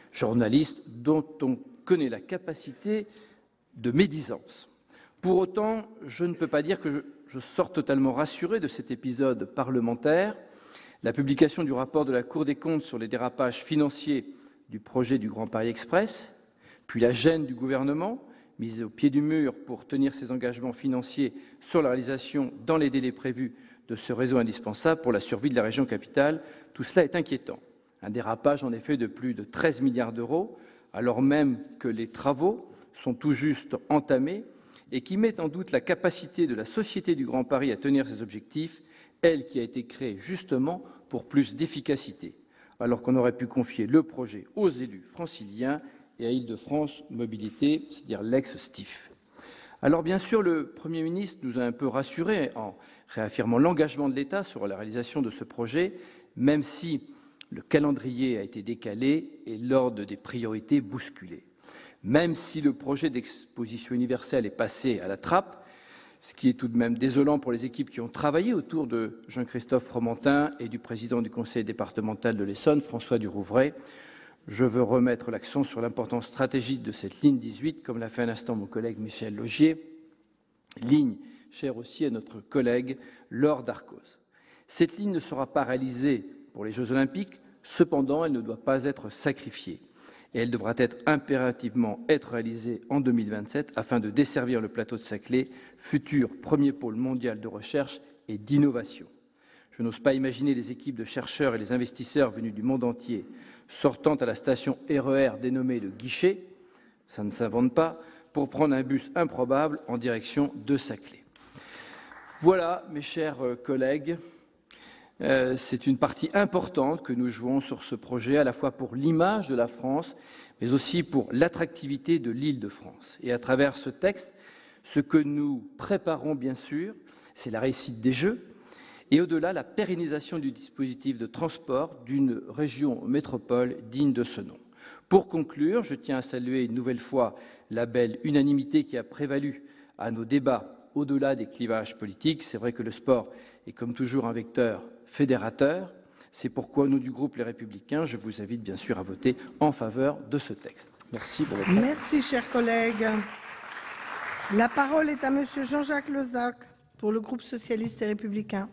dont on connaît la capacité de médisance. Pour autant, je ne peux pas dire que je sors totalement rassuré de cet épisode parlementaire. La publication du rapport de la Cour des comptes sur les dérapages financiers du projet du Grand Paris Express, puis la gêne du gouvernement, mise au pied du mur pour tenir ses engagements financiers sur la réalisation dans les délais prévus de ce réseau indispensable pour la survie de la région capitale, tout cela est inquiétant. Un dérapage en effet de plus de 13 milliards d'euros, alors même que les travaux sont tout juste entamés et qui met en doute la capacité de la Société du Grand Paris à tenir ses objectifs, elle qui a été créée justement pour plus d'efficacité, alors qu'on aurait pu confier le projet aux élus franciliens et à Île-de-France Mobilité, c'est-à-dire l'ex-STIF. Alors bien sûr, le Premier ministre nous a un peu rassurés en réaffirmant l'engagement de l'État sur la réalisation de ce projet, même si le calendrier a été décalé et l'ordre des priorités bousculé. Même si le projet d'exposition universelle est passé à la trappe, ce qui est tout de même désolant pour les équipes qui ont travaillé autour de Jean-Christophe Fromentin et du président du conseil départemental de l'Essonne, François Durouvray, je veux remettre l'accent sur l'importance stratégique de cette ligne 18, comme l'a fait un instant mon collègue Michel Laugier, ligne chère aussi à notre collègue Laure Darcos. Cette ligne ne sera pas réalisée pour les Jeux olympiques, cependant elle ne doit pas être sacrifiée. Et elle devra impérativement être réalisée en 2027 afin de desservir le plateau de Saclay, futur premier pôle mondial de recherche et d'innovation. Je n'ose pas imaginer les équipes de chercheurs et les investisseurs venus du monde entier sortant à la station RER dénommée le Guichet, ça ne s'invente pas, pour prendre un bus improbable en direction de Saclay. Voilà, mes chers collègues, c'est une partie importante que nous jouons sur ce projet, à la fois pour l'image de la France, mais aussi pour l'attractivité de l'Île-de-France. Et à travers ce texte, ce que nous préparons, bien sûr, c'est la réussite des Jeux, et au-delà, la pérennisation du dispositif de transport d'une région métropole digne de ce nom. Pour conclure, je tiens à saluer une nouvelle fois la belle unanimité qui a prévalu à nos débats au-delà des clivages politiques. C'est vrai que le sport est comme toujours un vecteur fédérateur. C'est pourquoi, au nom du groupe Les Républicains, je vous invite bien sûr à voter en faveur de ce texte. Merci pour votre attention. Merci, chers collègues. La parole est à Monsieur Jean-Jacques Lozach pour le groupe socialiste et républicain.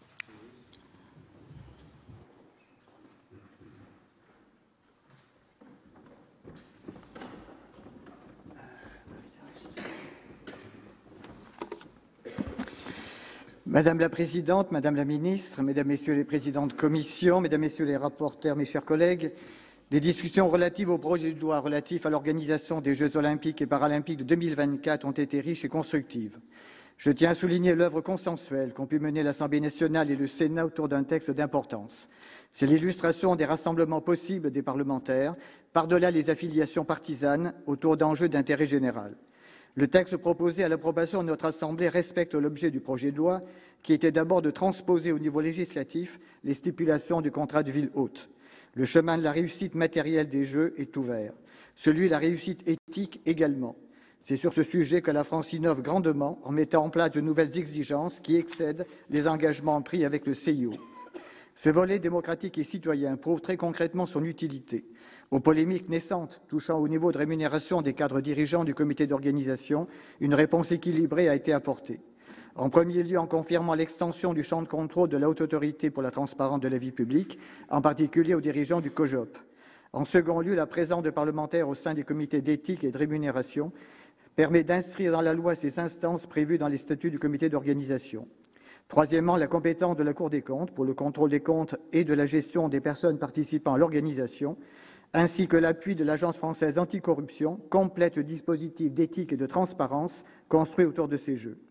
Madame la Présidente, Madame la Ministre, Mesdames, Messieurs les Présidents de Commission, Mesdames, Messieurs les rapporteurs, mes chers collègues, les discussions relatives au projet de loi relatif à l'organisation des Jeux olympiques et paralympiques de 2024 ont été riches et constructives. Je tiens à souligner l'œuvre consensuelle qu'ont pu mener l'Assemblée nationale et le Sénat autour d'un texte d'importance. C'est l'illustration des rassemblements possibles des parlementaires, par-delà les affiliations partisanes, autour d'enjeux d'intérêt général. Le texte proposé à l'approbation de notre Assemblée respecte l'objet du projet de loi, qui était d'abord de transposer au niveau législatif les stipulations du contrat de ville hôte. Le chemin de la réussite matérielle des Jeux est ouvert, celui de la réussite éthique également. C'est sur ce sujet que la France innove grandement en mettant en place de nouvelles exigences qui excèdent les engagements pris avec le CIO. Ce volet démocratique et citoyen prouve très concrètement son utilité. Aux polémiques naissantes touchant au niveau de rémunération des cadres dirigeants du comité d'organisation, une réponse équilibrée a été apportée. En premier lieu, en confirmant l'extension du champ de contrôle de la Haute Autorité pour la transparence de la vie publique, en particulier aux dirigeants du COJOP. En second lieu, la présence de parlementaires au sein des comités d'éthique et de rémunération permet d'inscrire dans la loi ces instances prévues dans les statuts du comité d'organisation. Troisièmement, la compétence de la Cour des comptes pour le contrôle des comptes et de la gestion des personnes participant à l'organisation, ainsi que l'appui de l'Agence française anticorruption, complète le dispositif d'éthique et de transparence construit autour de ces Jeux.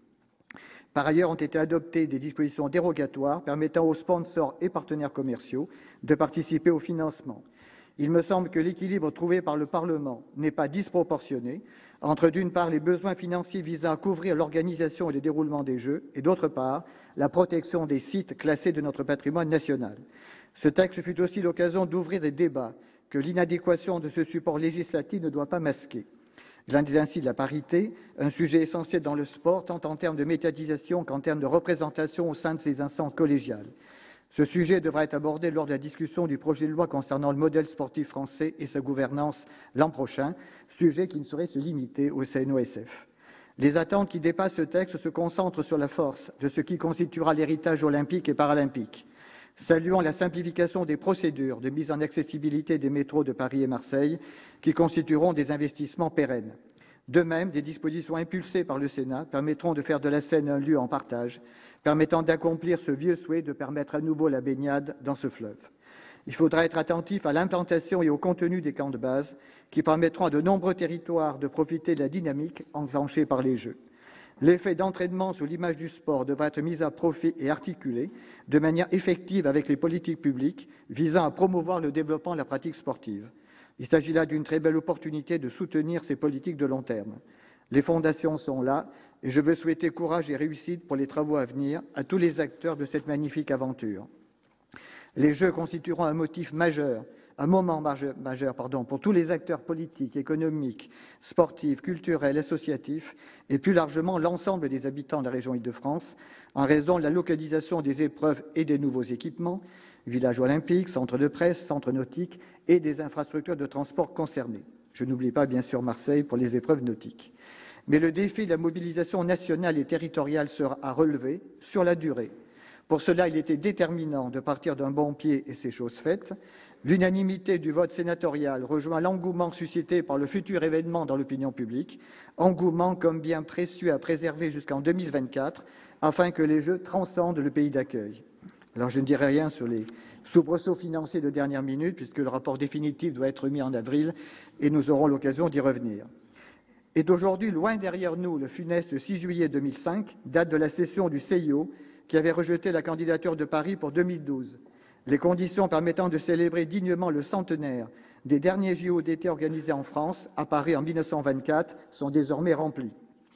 Par ailleurs, ont été adoptées des dispositions dérogatoires permettant aux sponsors et partenaires commerciaux de participer au financement. Il me semble que l'équilibre trouvé par le Parlement n'est pas disproportionné entre, d'une part, les besoins financiers visant à couvrir l'organisation et le déroulement des Jeux et, d'autre part, la protection des sites classés de notre patrimoine national. Ce texte fut aussi l'occasion d'ouvrir des débats que l'inadéquation de ce support législatif ne doit pas masquer. Il en est ainsi de la parité, un sujet essentiel dans le sport, tant en termes de médiatisation qu'en termes de représentation au sein de ces instances collégiales. Ce sujet devra être abordé lors de la discussion du projet de loi concernant le modèle sportif français et sa gouvernance l'an prochain, sujet qui ne saurait se limiter au CNOSF. Les attentes qui dépassent ce texte se concentrent sur la force de ce qui constituera l'héritage olympique et paralympique. Saluons la simplification des procédures de mise en accessibilité des métros de Paris et Marseille, qui constitueront des investissements pérennes. De même, des dispositions impulsées par le Sénat permettront de faire de la Seine un lieu en partage, permettant d'accomplir ce vieux souhait de permettre à nouveau la baignade dans ce fleuve. Il faudra être attentif à l'implantation et au contenu des camps de base, qui permettront à de nombreux territoires de profiter de la dynamique enclenchée par les Jeux. L'effet d'entraînement sur l'image du sport devra être mis à profit et articulé de manière effective avec les politiques publiques visant à promouvoir le développement de la pratique sportive. Il s'agit là d'une très belle opportunité de soutenir ces politiques de long terme. Les fondations sont là et je veux souhaiter courage et réussite pour les travaux à venir à tous les acteurs de cette magnifique aventure. Les Jeux constitueront un motif majeur, un moment majeur pour tous les acteurs politiques, économiques, sportifs, culturels, associatifs et plus largement l'ensemble des habitants de la région Île-de-France en raison de la localisation des épreuves et des nouveaux équipements, villages olympiques, centres de presse, centres nautiques et des infrastructures de transport concernées. Je n'oublie pas bien sûr Marseille pour les épreuves nautiques. Mais le défi de la mobilisation nationale et territoriale sera à relever sur la durée. Pour cela, il était déterminant de partir d'un bon pied et c'est chose faite. L'unanimité du vote sénatorial rejoint l'engouement suscité par le futur événement dans l'opinion publique, engouement comme bien précieux à préserver jusqu'en 2024 afin que les Jeux transcendent le pays d'accueil. Alors je ne dirai rien sur les soubresauts financiers de dernière minute puisque le rapport définitif doit être mis en avril et nous aurons l'occasion d'y revenir. Et d'aujourd'hui, loin derrière nous, le funeste 6 juillet 2005, date de la session du CIO qui avait rejeté la candidature de Paris pour 2012. Les conditions permettant de célébrer dignement le centenaire des derniers JO d'été organisés en France, à Paris en 1924, sont désormais remplies.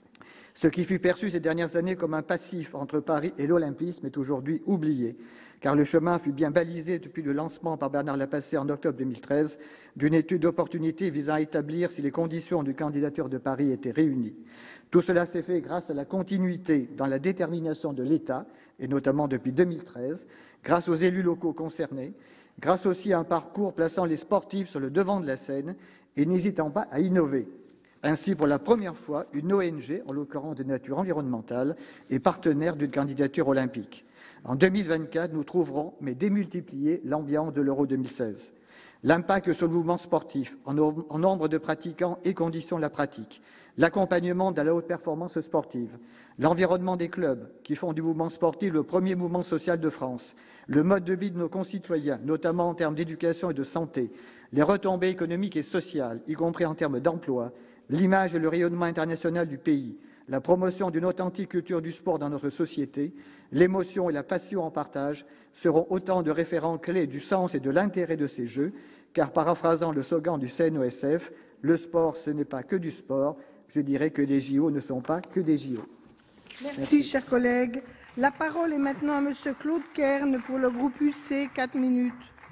Ce qui fut perçu ces dernières années comme un passif entre Paris et l'olympisme est aujourd'hui oublié, car le chemin fut bien balisé depuis le lancement par Bernard Lapassée en octobre 2013 d'une étude d'opportunité visant à établir si les conditions de candidature de Paris étaient réunies. Tout cela s'est fait grâce à la continuité dans la détermination de l'État, et notamment depuis 2013, grâce aux élus locaux concernés, grâce aussi à un parcours plaçant les sportifs sur le devant de la scène et n'hésitant pas à innover. Ainsi, pour la première fois, une ONG, en l'occurrence de nature environnementale, est partenaire d'une candidature olympique. En 2024, nous trouverons, mais démultiplié, l'ambiance de l'Euro 2016. L'impact sur le mouvement sportif, en nombre de pratiquants et conditions de la pratique, l'accompagnement de la haute performance sportive, l'environnement des clubs qui font du mouvement sportif le premier mouvement social de France, le mode de vie de nos concitoyens, notamment en termes d'éducation et de santé, les retombées économiques et sociales, y compris en termes d'emploi, l'image et le rayonnement international du pays, la promotion d'une authentique culture du sport dans notre société, l'émotion et la passion en partage seront autant de référents clés du sens et de l'intérêt de ces Jeux, car paraphrasant le slogan du CNOSF, le sport, ce n'est pas que du sport, je dirais que les JO ne sont pas que des JO. Merci, chers collègues. La parole est maintenant à Monsieur Claude Kern pour le groupe UC, 4 minutes.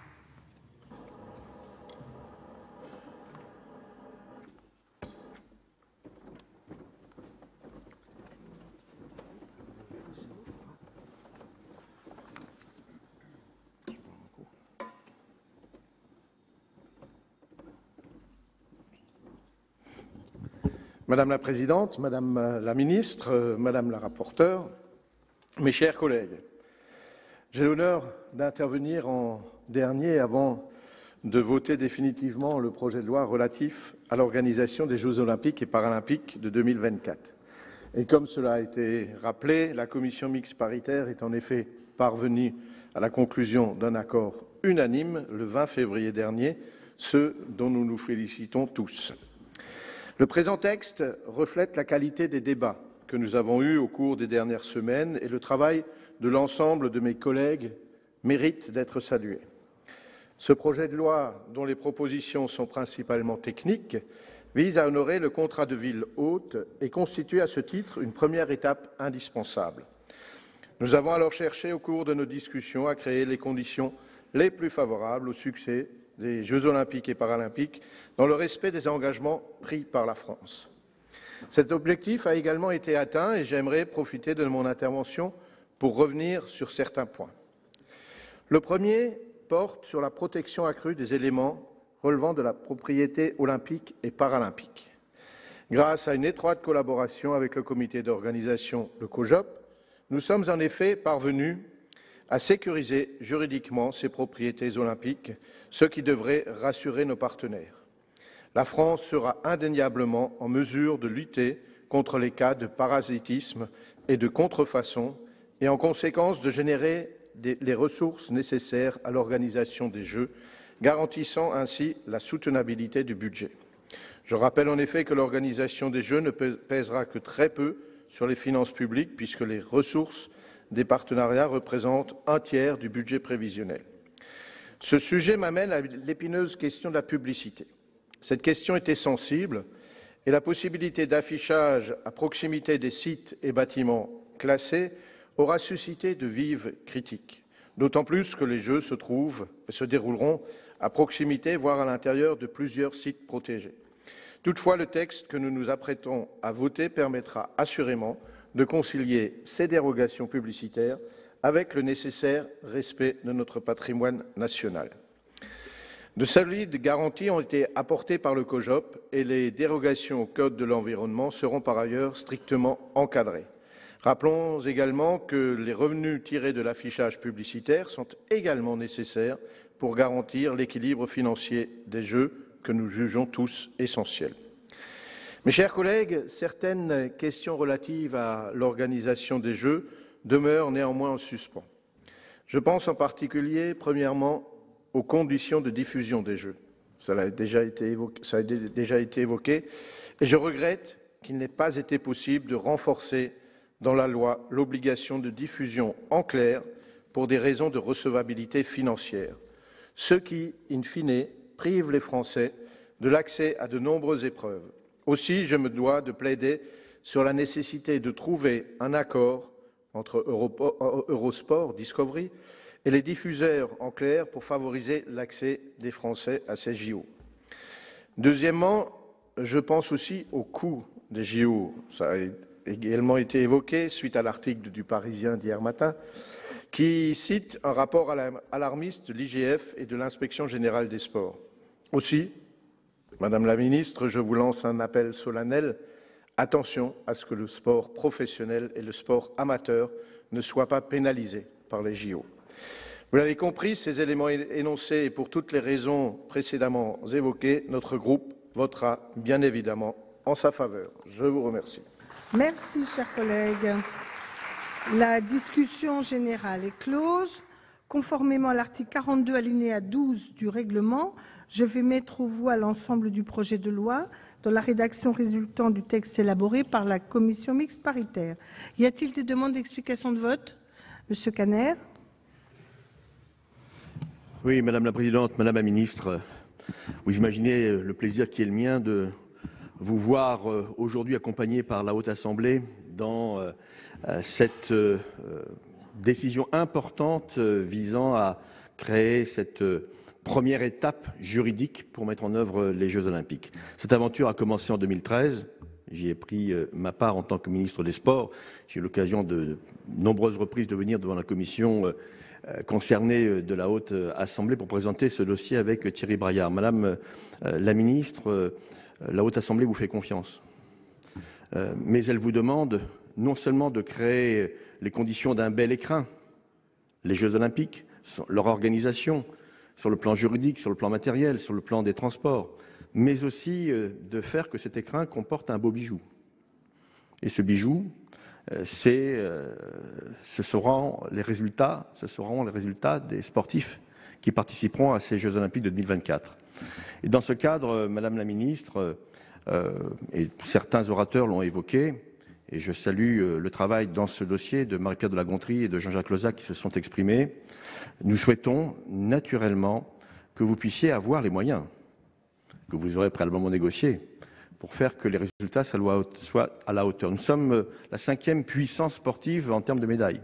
Madame la Présidente, Madame la Ministre, Madame la Rapporteure, mes chers collègues, j'ai l'honneur d'intervenir en dernier avant de voter définitivement le projet de loi relatif à l'organisation des Jeux olympiques et paralympiques de 2024. Et comme cela a été rappelé, la commission mixte paritaire est en effet parvenue à la conclusion d'un accord unanime le 20 février dernier, ce dont nous nous félicitons tous. Le présent texte reflète la qualité des débats que nous avons eus au cours des dernières semaines et le travail de l'ensemble de mes collègues mérite d'être salué. Ce projet de loi, dont les propositions sont principalement techniques, vise à honorer le contrat de ville hôte et constitue à ce titre une première étape indispensable. Nous avons alors cherché au cours de nos discussions à créer les conditions les plus favorables au succès des Jeux olympiques et paralympiques dans le respect des engagements pris par la France. Cet objectif a également été atteint et j'aimerais profiter de mon intervention pour revenir sur certains points. Le premier porte sur la protection accrue des éléments relevant de la propriété olympique et paralympique. Grâce à une étroite collaboration avec le comité d'organisation, le COJOP, nous sommes en effet parvenus à sécuriser juridiquement ces propriétés olympiques, ce qui devrait rassurer nos partenaires. La France sera indéniablement en mesure de lutter contre les cas de parasitisme et de contrefaçon et en conséquence de générer les ressources nécessaires à l'organisation des Jeux, garantissant ainsi la soutenabilité du budget. Je rappelle en effet que l'organisation des Jeux ne pèsera que très peu sur les finances publiques puisque les ressources des partenariats représentent un tiers du budget prévisionnel. Ce sujet m'amène à l'épineuse question de la publicité. Cette question était sensible et la possibilité d'affichage à proximité des sites et bâtiments classés aura suscité de vives critiques, d'autant plus que les Jeux se dérouleront à proximité, voire à l'intérieur de plusieurs sites protégés. Toutefois, le texte que nous nous apprêtons à voter permettra assurément de concilier ces dérogations publicitaires avec le nécessaire respect de notre patrimoine national. De solides garanties ont été apportées par le COJOP et les dérogations au Code de l'environnement seront par ailleurs strictement encadrées. Rappelons également que les revenus tirés de l'affichage publicitaire sont également nécessaires pour garantir l'équilibre financier des Jeux que nous jugeons tous essentiels. Mes chers collègues, certaines questions relatives à l'organisation des Jeux demeurent néanmoins en suspens. Je pense en particulier, premièrement, aux conditions de diffusion des Jeux. Ça a déjà été évoqué, et je regrette qu'il n'ait pas été possible de renforcer dans la loi l'obligation de diffusion en clair pour des raisons de recevabilité financière, ce qui, in fine, prive les Français de l'accès à de nombreuses épreuves. Aussi, je me dois de plaider sur la nécessité de trouver un accord entre Eurosport, Discovery et les diffuseurs en clair pour favoriser l'accès des Français à ces JO. Deuxièmement, je pense aussi au coût des JO. Ça a également été évoqué suite à l'article du Parisien d'hier matin qui cite un rapport alarmiste de l'IGF et de l'Inspection générale des sports. Aussi, Madame la Ministre, je vous lance un appel solennel. Attention à ce que le sport professionnel et le sport amateur ne soient pas pénalisés par les JO. Vous l'avez compris, ces éléments énoncés et pour toutes les raisons précédemment évoquées, notre groupe votera bien évidemment en sa faveur. Je vous remercie. Merci, chers collègues. La discussion générale est close. Conformément à l'article 42 alinéa 12 du règlement, je vais mettre aux voix l'ensemble du projet de loi dans la rédaction résultant du texte élaboré par la commission mixte paritaire. Y a-t-il des demandes d'explication de vote? Monsieur Caner. Oui, Madame la Présidente, Madame la Ministre, vous imaginez le plaisir qui est le mien de vous voir aujourd'hui accompagné par la Haute Assemblée dans cette décision importante visant à créer cette première étape juridique pour mettre en œuvre les Jeux Olympiques. Cette aventure a commencé en 2013. J'y ai pris ma part en tant que ministre des Sports. J'ai eu l'occasion de nombreuses reprises de venir devant la commission concernée de la Haute Assemblée pour présenter ce dossier avec Thierry Braillard. Madame la ministre, la Haute Assemblée vous fait confiance. Mais elle vous demande non seulement de créer les conditions d'un bel écrin, les Jeux Olympiques, leur organisation, sur le plan juridique, sur le plan matériel, sur le plan des transports, mais aussi de faire que cet écrin comporte un beau bijou. Et ce bijou, ce seront les résultats des sportifs qui participeront à ces Jeux Olympiques de 2024. Et dans ce cadre, Madame la Ministre, et certains orateurs l'ont évoqué, et je salue le travail dans ce dossier de Marie-Pierre de la Gontrie et de Jean-Jacques Lozach qui se sont exprimés. Nous souhaitons naturellement que vous puissiez avoir les moyens que vous aurez préalablement négociés pour faire que les résultats soient à la hauteur. Nous sommes la 5e puissance sportive en termes de médailles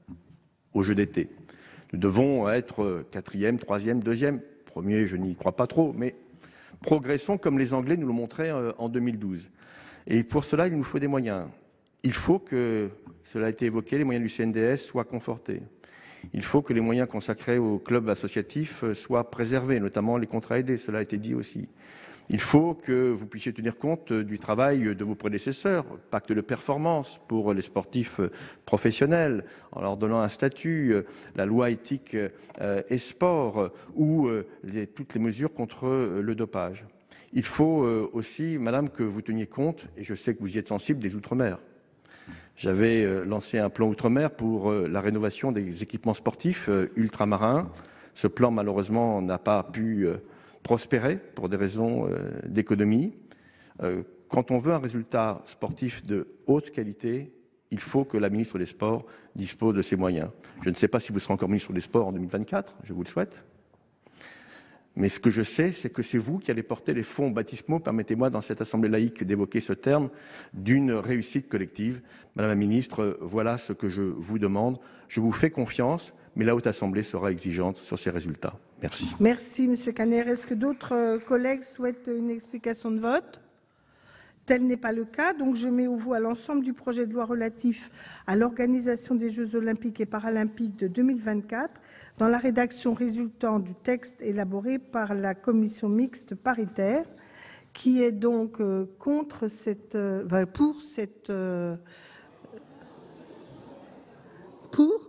aux Jeux d'été. Nous devons être 4e, 3e, 2e. Premier, je n'y crois pas trop, mais progressons comme les Anglais nous l'ont montré en 2012. Et pour cela, il nous faut des moyens. Il faut que, cela a été évoqué, les moyens du CNDS soient confortés. Il faut que les moyens consacrés aux clubs associatifs soient préservés, notamment les contrats aidés, cela a été dit aussi. Il faut que vous puissiez tenir compte du travail de vos prédécesseurs, pacte de performance pour les sportifs professionnels, en leur donnant un statut, la loi éthique et sport, ou toutes les mesures contre le dopage. Il faut aussi, Madame, que vous teniez compte, et je sais que vous y êtes sensible, des Outre-mer. J'avais lancé un plan Outre-mer pour la rénovation des équipements sportifs ultramarins. Ce plan, malheureusement, n'a pas pu prospérer pour des raisons d'économie. Quand on veut un résultat sportif de haute qualité, il faut que la ministre des Sports dispose de ces moyens. Je ne sais pas si vous serez encore ministre des Sports en 2024, je vous le souhaite. Mais ce que je sais, c'est que c'est vous qui allez porter les fonds baptismaux, permettez-moi dans cette assemblée laïque d'évoquer ce terme, d'une réussite collective. Madame la ministre, voilà ce que je vous demande. Je vous fais confiance, mais la Haute Assemblée sera exigeante sur ces résultats. Merci. Merci, Monsieur Caner. Est-ce que d'autres collègues souhaitent une explication de vote? Tel n'est pas le cas, donc je mets aux voix l'ensemble du projet de loi relatif à l'organisation des Jeux Olympiques et Paralympiques de 2024 dans la rédaction résultant du texte élaboré par la commission mixte paritaire, qui est donc contre cette, pour cette, pour,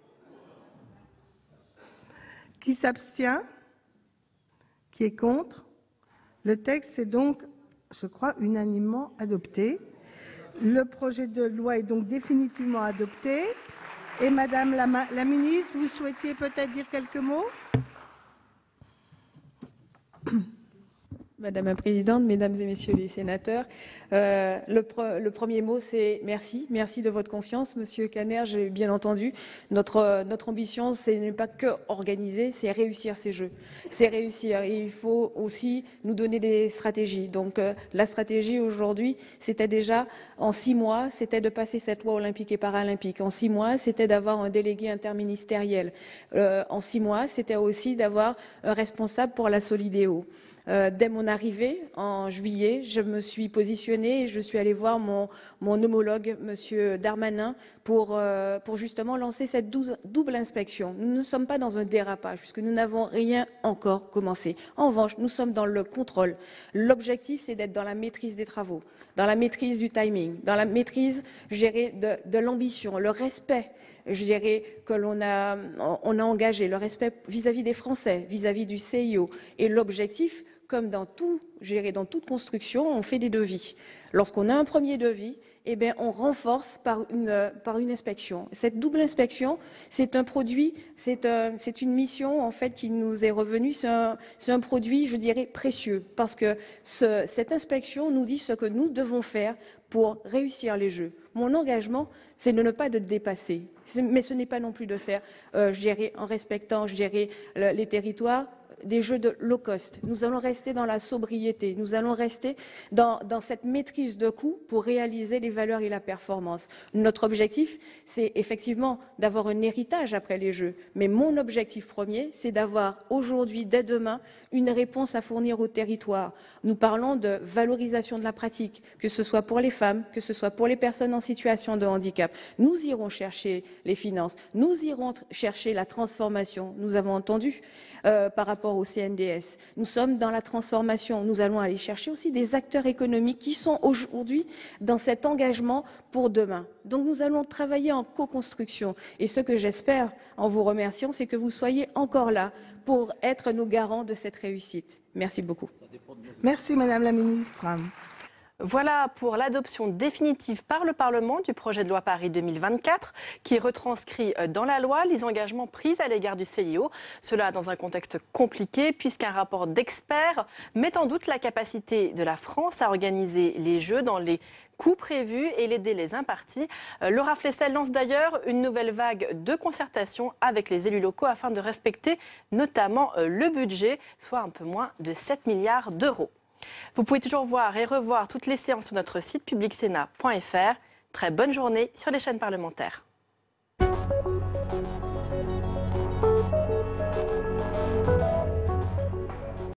qui s'abstient, qui est contre. Le texte est donc, je crois, unanimement adopté. Le projet de loi est donc définitivement adopté. Et Madame la ministre, vous souhaitiez peut-être dire quelques mots? Madame la Présidente, Mesdames et Messieurs les sénateurs, le premier mot, c'est merci. Merci de votre confiance. Monsieur Caner, j'ai bien entendu. Notre ambition, ce n'est pas que organiser, c'est réussir ces Jeux. C'est réussir. Et il faut aussi nous donner des stratégies. Donc, la stratégie aujourd'hui, c'était déjà, en 6 mois, c'était de passer cette loi olympique et paralympique. En 6 mois, c'était d'avoir un délégué interministériel. En 6 mois, c'était aussi d'avoir un responsable pour la Solidéo. Dès mon arrivée en juillet, je me suis positionnée et je suis allée voir mon homologue, Monsieur Darmanin, pour justement lancer cette double inspection. Nous ne sommes pas dans un dérapage puisque nous n'avons rien encore commencé. En revanche, nous sommes dans le contrôle. L'objectif, c'est d'être dans la maîtrise des travaux, dans la maîtrise du timing, dans la maîtrise, je dirais, de l'ambition, le respect, je dirais, que l'on a engagé, le respect vis-à-vis des Français, vis-à-vis du CIO, et l'objectif comme dans tout, dans toute construction, on fait des devis. Lorsqu'on a un premier devis, eh bien, on renforce par une inspection. Cette double inspection, c'est un produit, c'est une mission en fait qui nous est revenue. C'est un produit, je dirais, précieux, parce que cette inspection nous dit ce que nous devons faire pour réussir les Jeux. Mon engagement, c'est de ne pas de dépasser, mais ce n'est pas non plus de faire, en respectant, les territoires, des Jeux de low cost. Nous allons rester dans la sobriété, nous allons rester dans cette maîtrise de coûts pour réaliser les valeurs et la performance. Notre objectif, c'est effectivement d'avoir un héritage après les Jeux, mais mon objectif premier, c'est d'avoir aujourd'hui, dès demain, une réponse à fournir au territoire. Nous parlons de valorisation de la pratique, que ce soit pour les femmes, que ce soit pour les personnes en situation de handicap. Nous irons chercher les finances, nous irons chercher la transformation. Nous avons entendu par rapport au CNDS. Nous sommes dans la transformation. Nous allons aller chercher aussi des acteurs économiques qui sont aujourd'hui dans cet engagement pour demain. Donc nous allons travailler en co-construction. Et ce que j'espère, en vous remerciant, c'est que vous soyez encore là pour être nos garants de cette réussite. Merci beaucoup. Merci Madame la Ministre. Voilà pour l'adoption définitive par le Parlement du projet de loi Paris 2024 qui retranscrit dans la loi les engagements pris à l'égard du CIO. Cela dans un contexte compliqué puisqu'un rapport d'experts met en doute la capacité de la France à organiser les Jeux dans les coûts prévus et les délais impartis. Laura Flessel lance d'ailleurs une nouvelle vague de concertation avec les élus locaux afin de respecter notamment le budget, soit un peu moins de 7 milliards d'euros. Vous pouvez toujours voir et revoir toutes les séances sur notre site publicsénat.fr. Très bonne journée sur les chaînes parlementaires.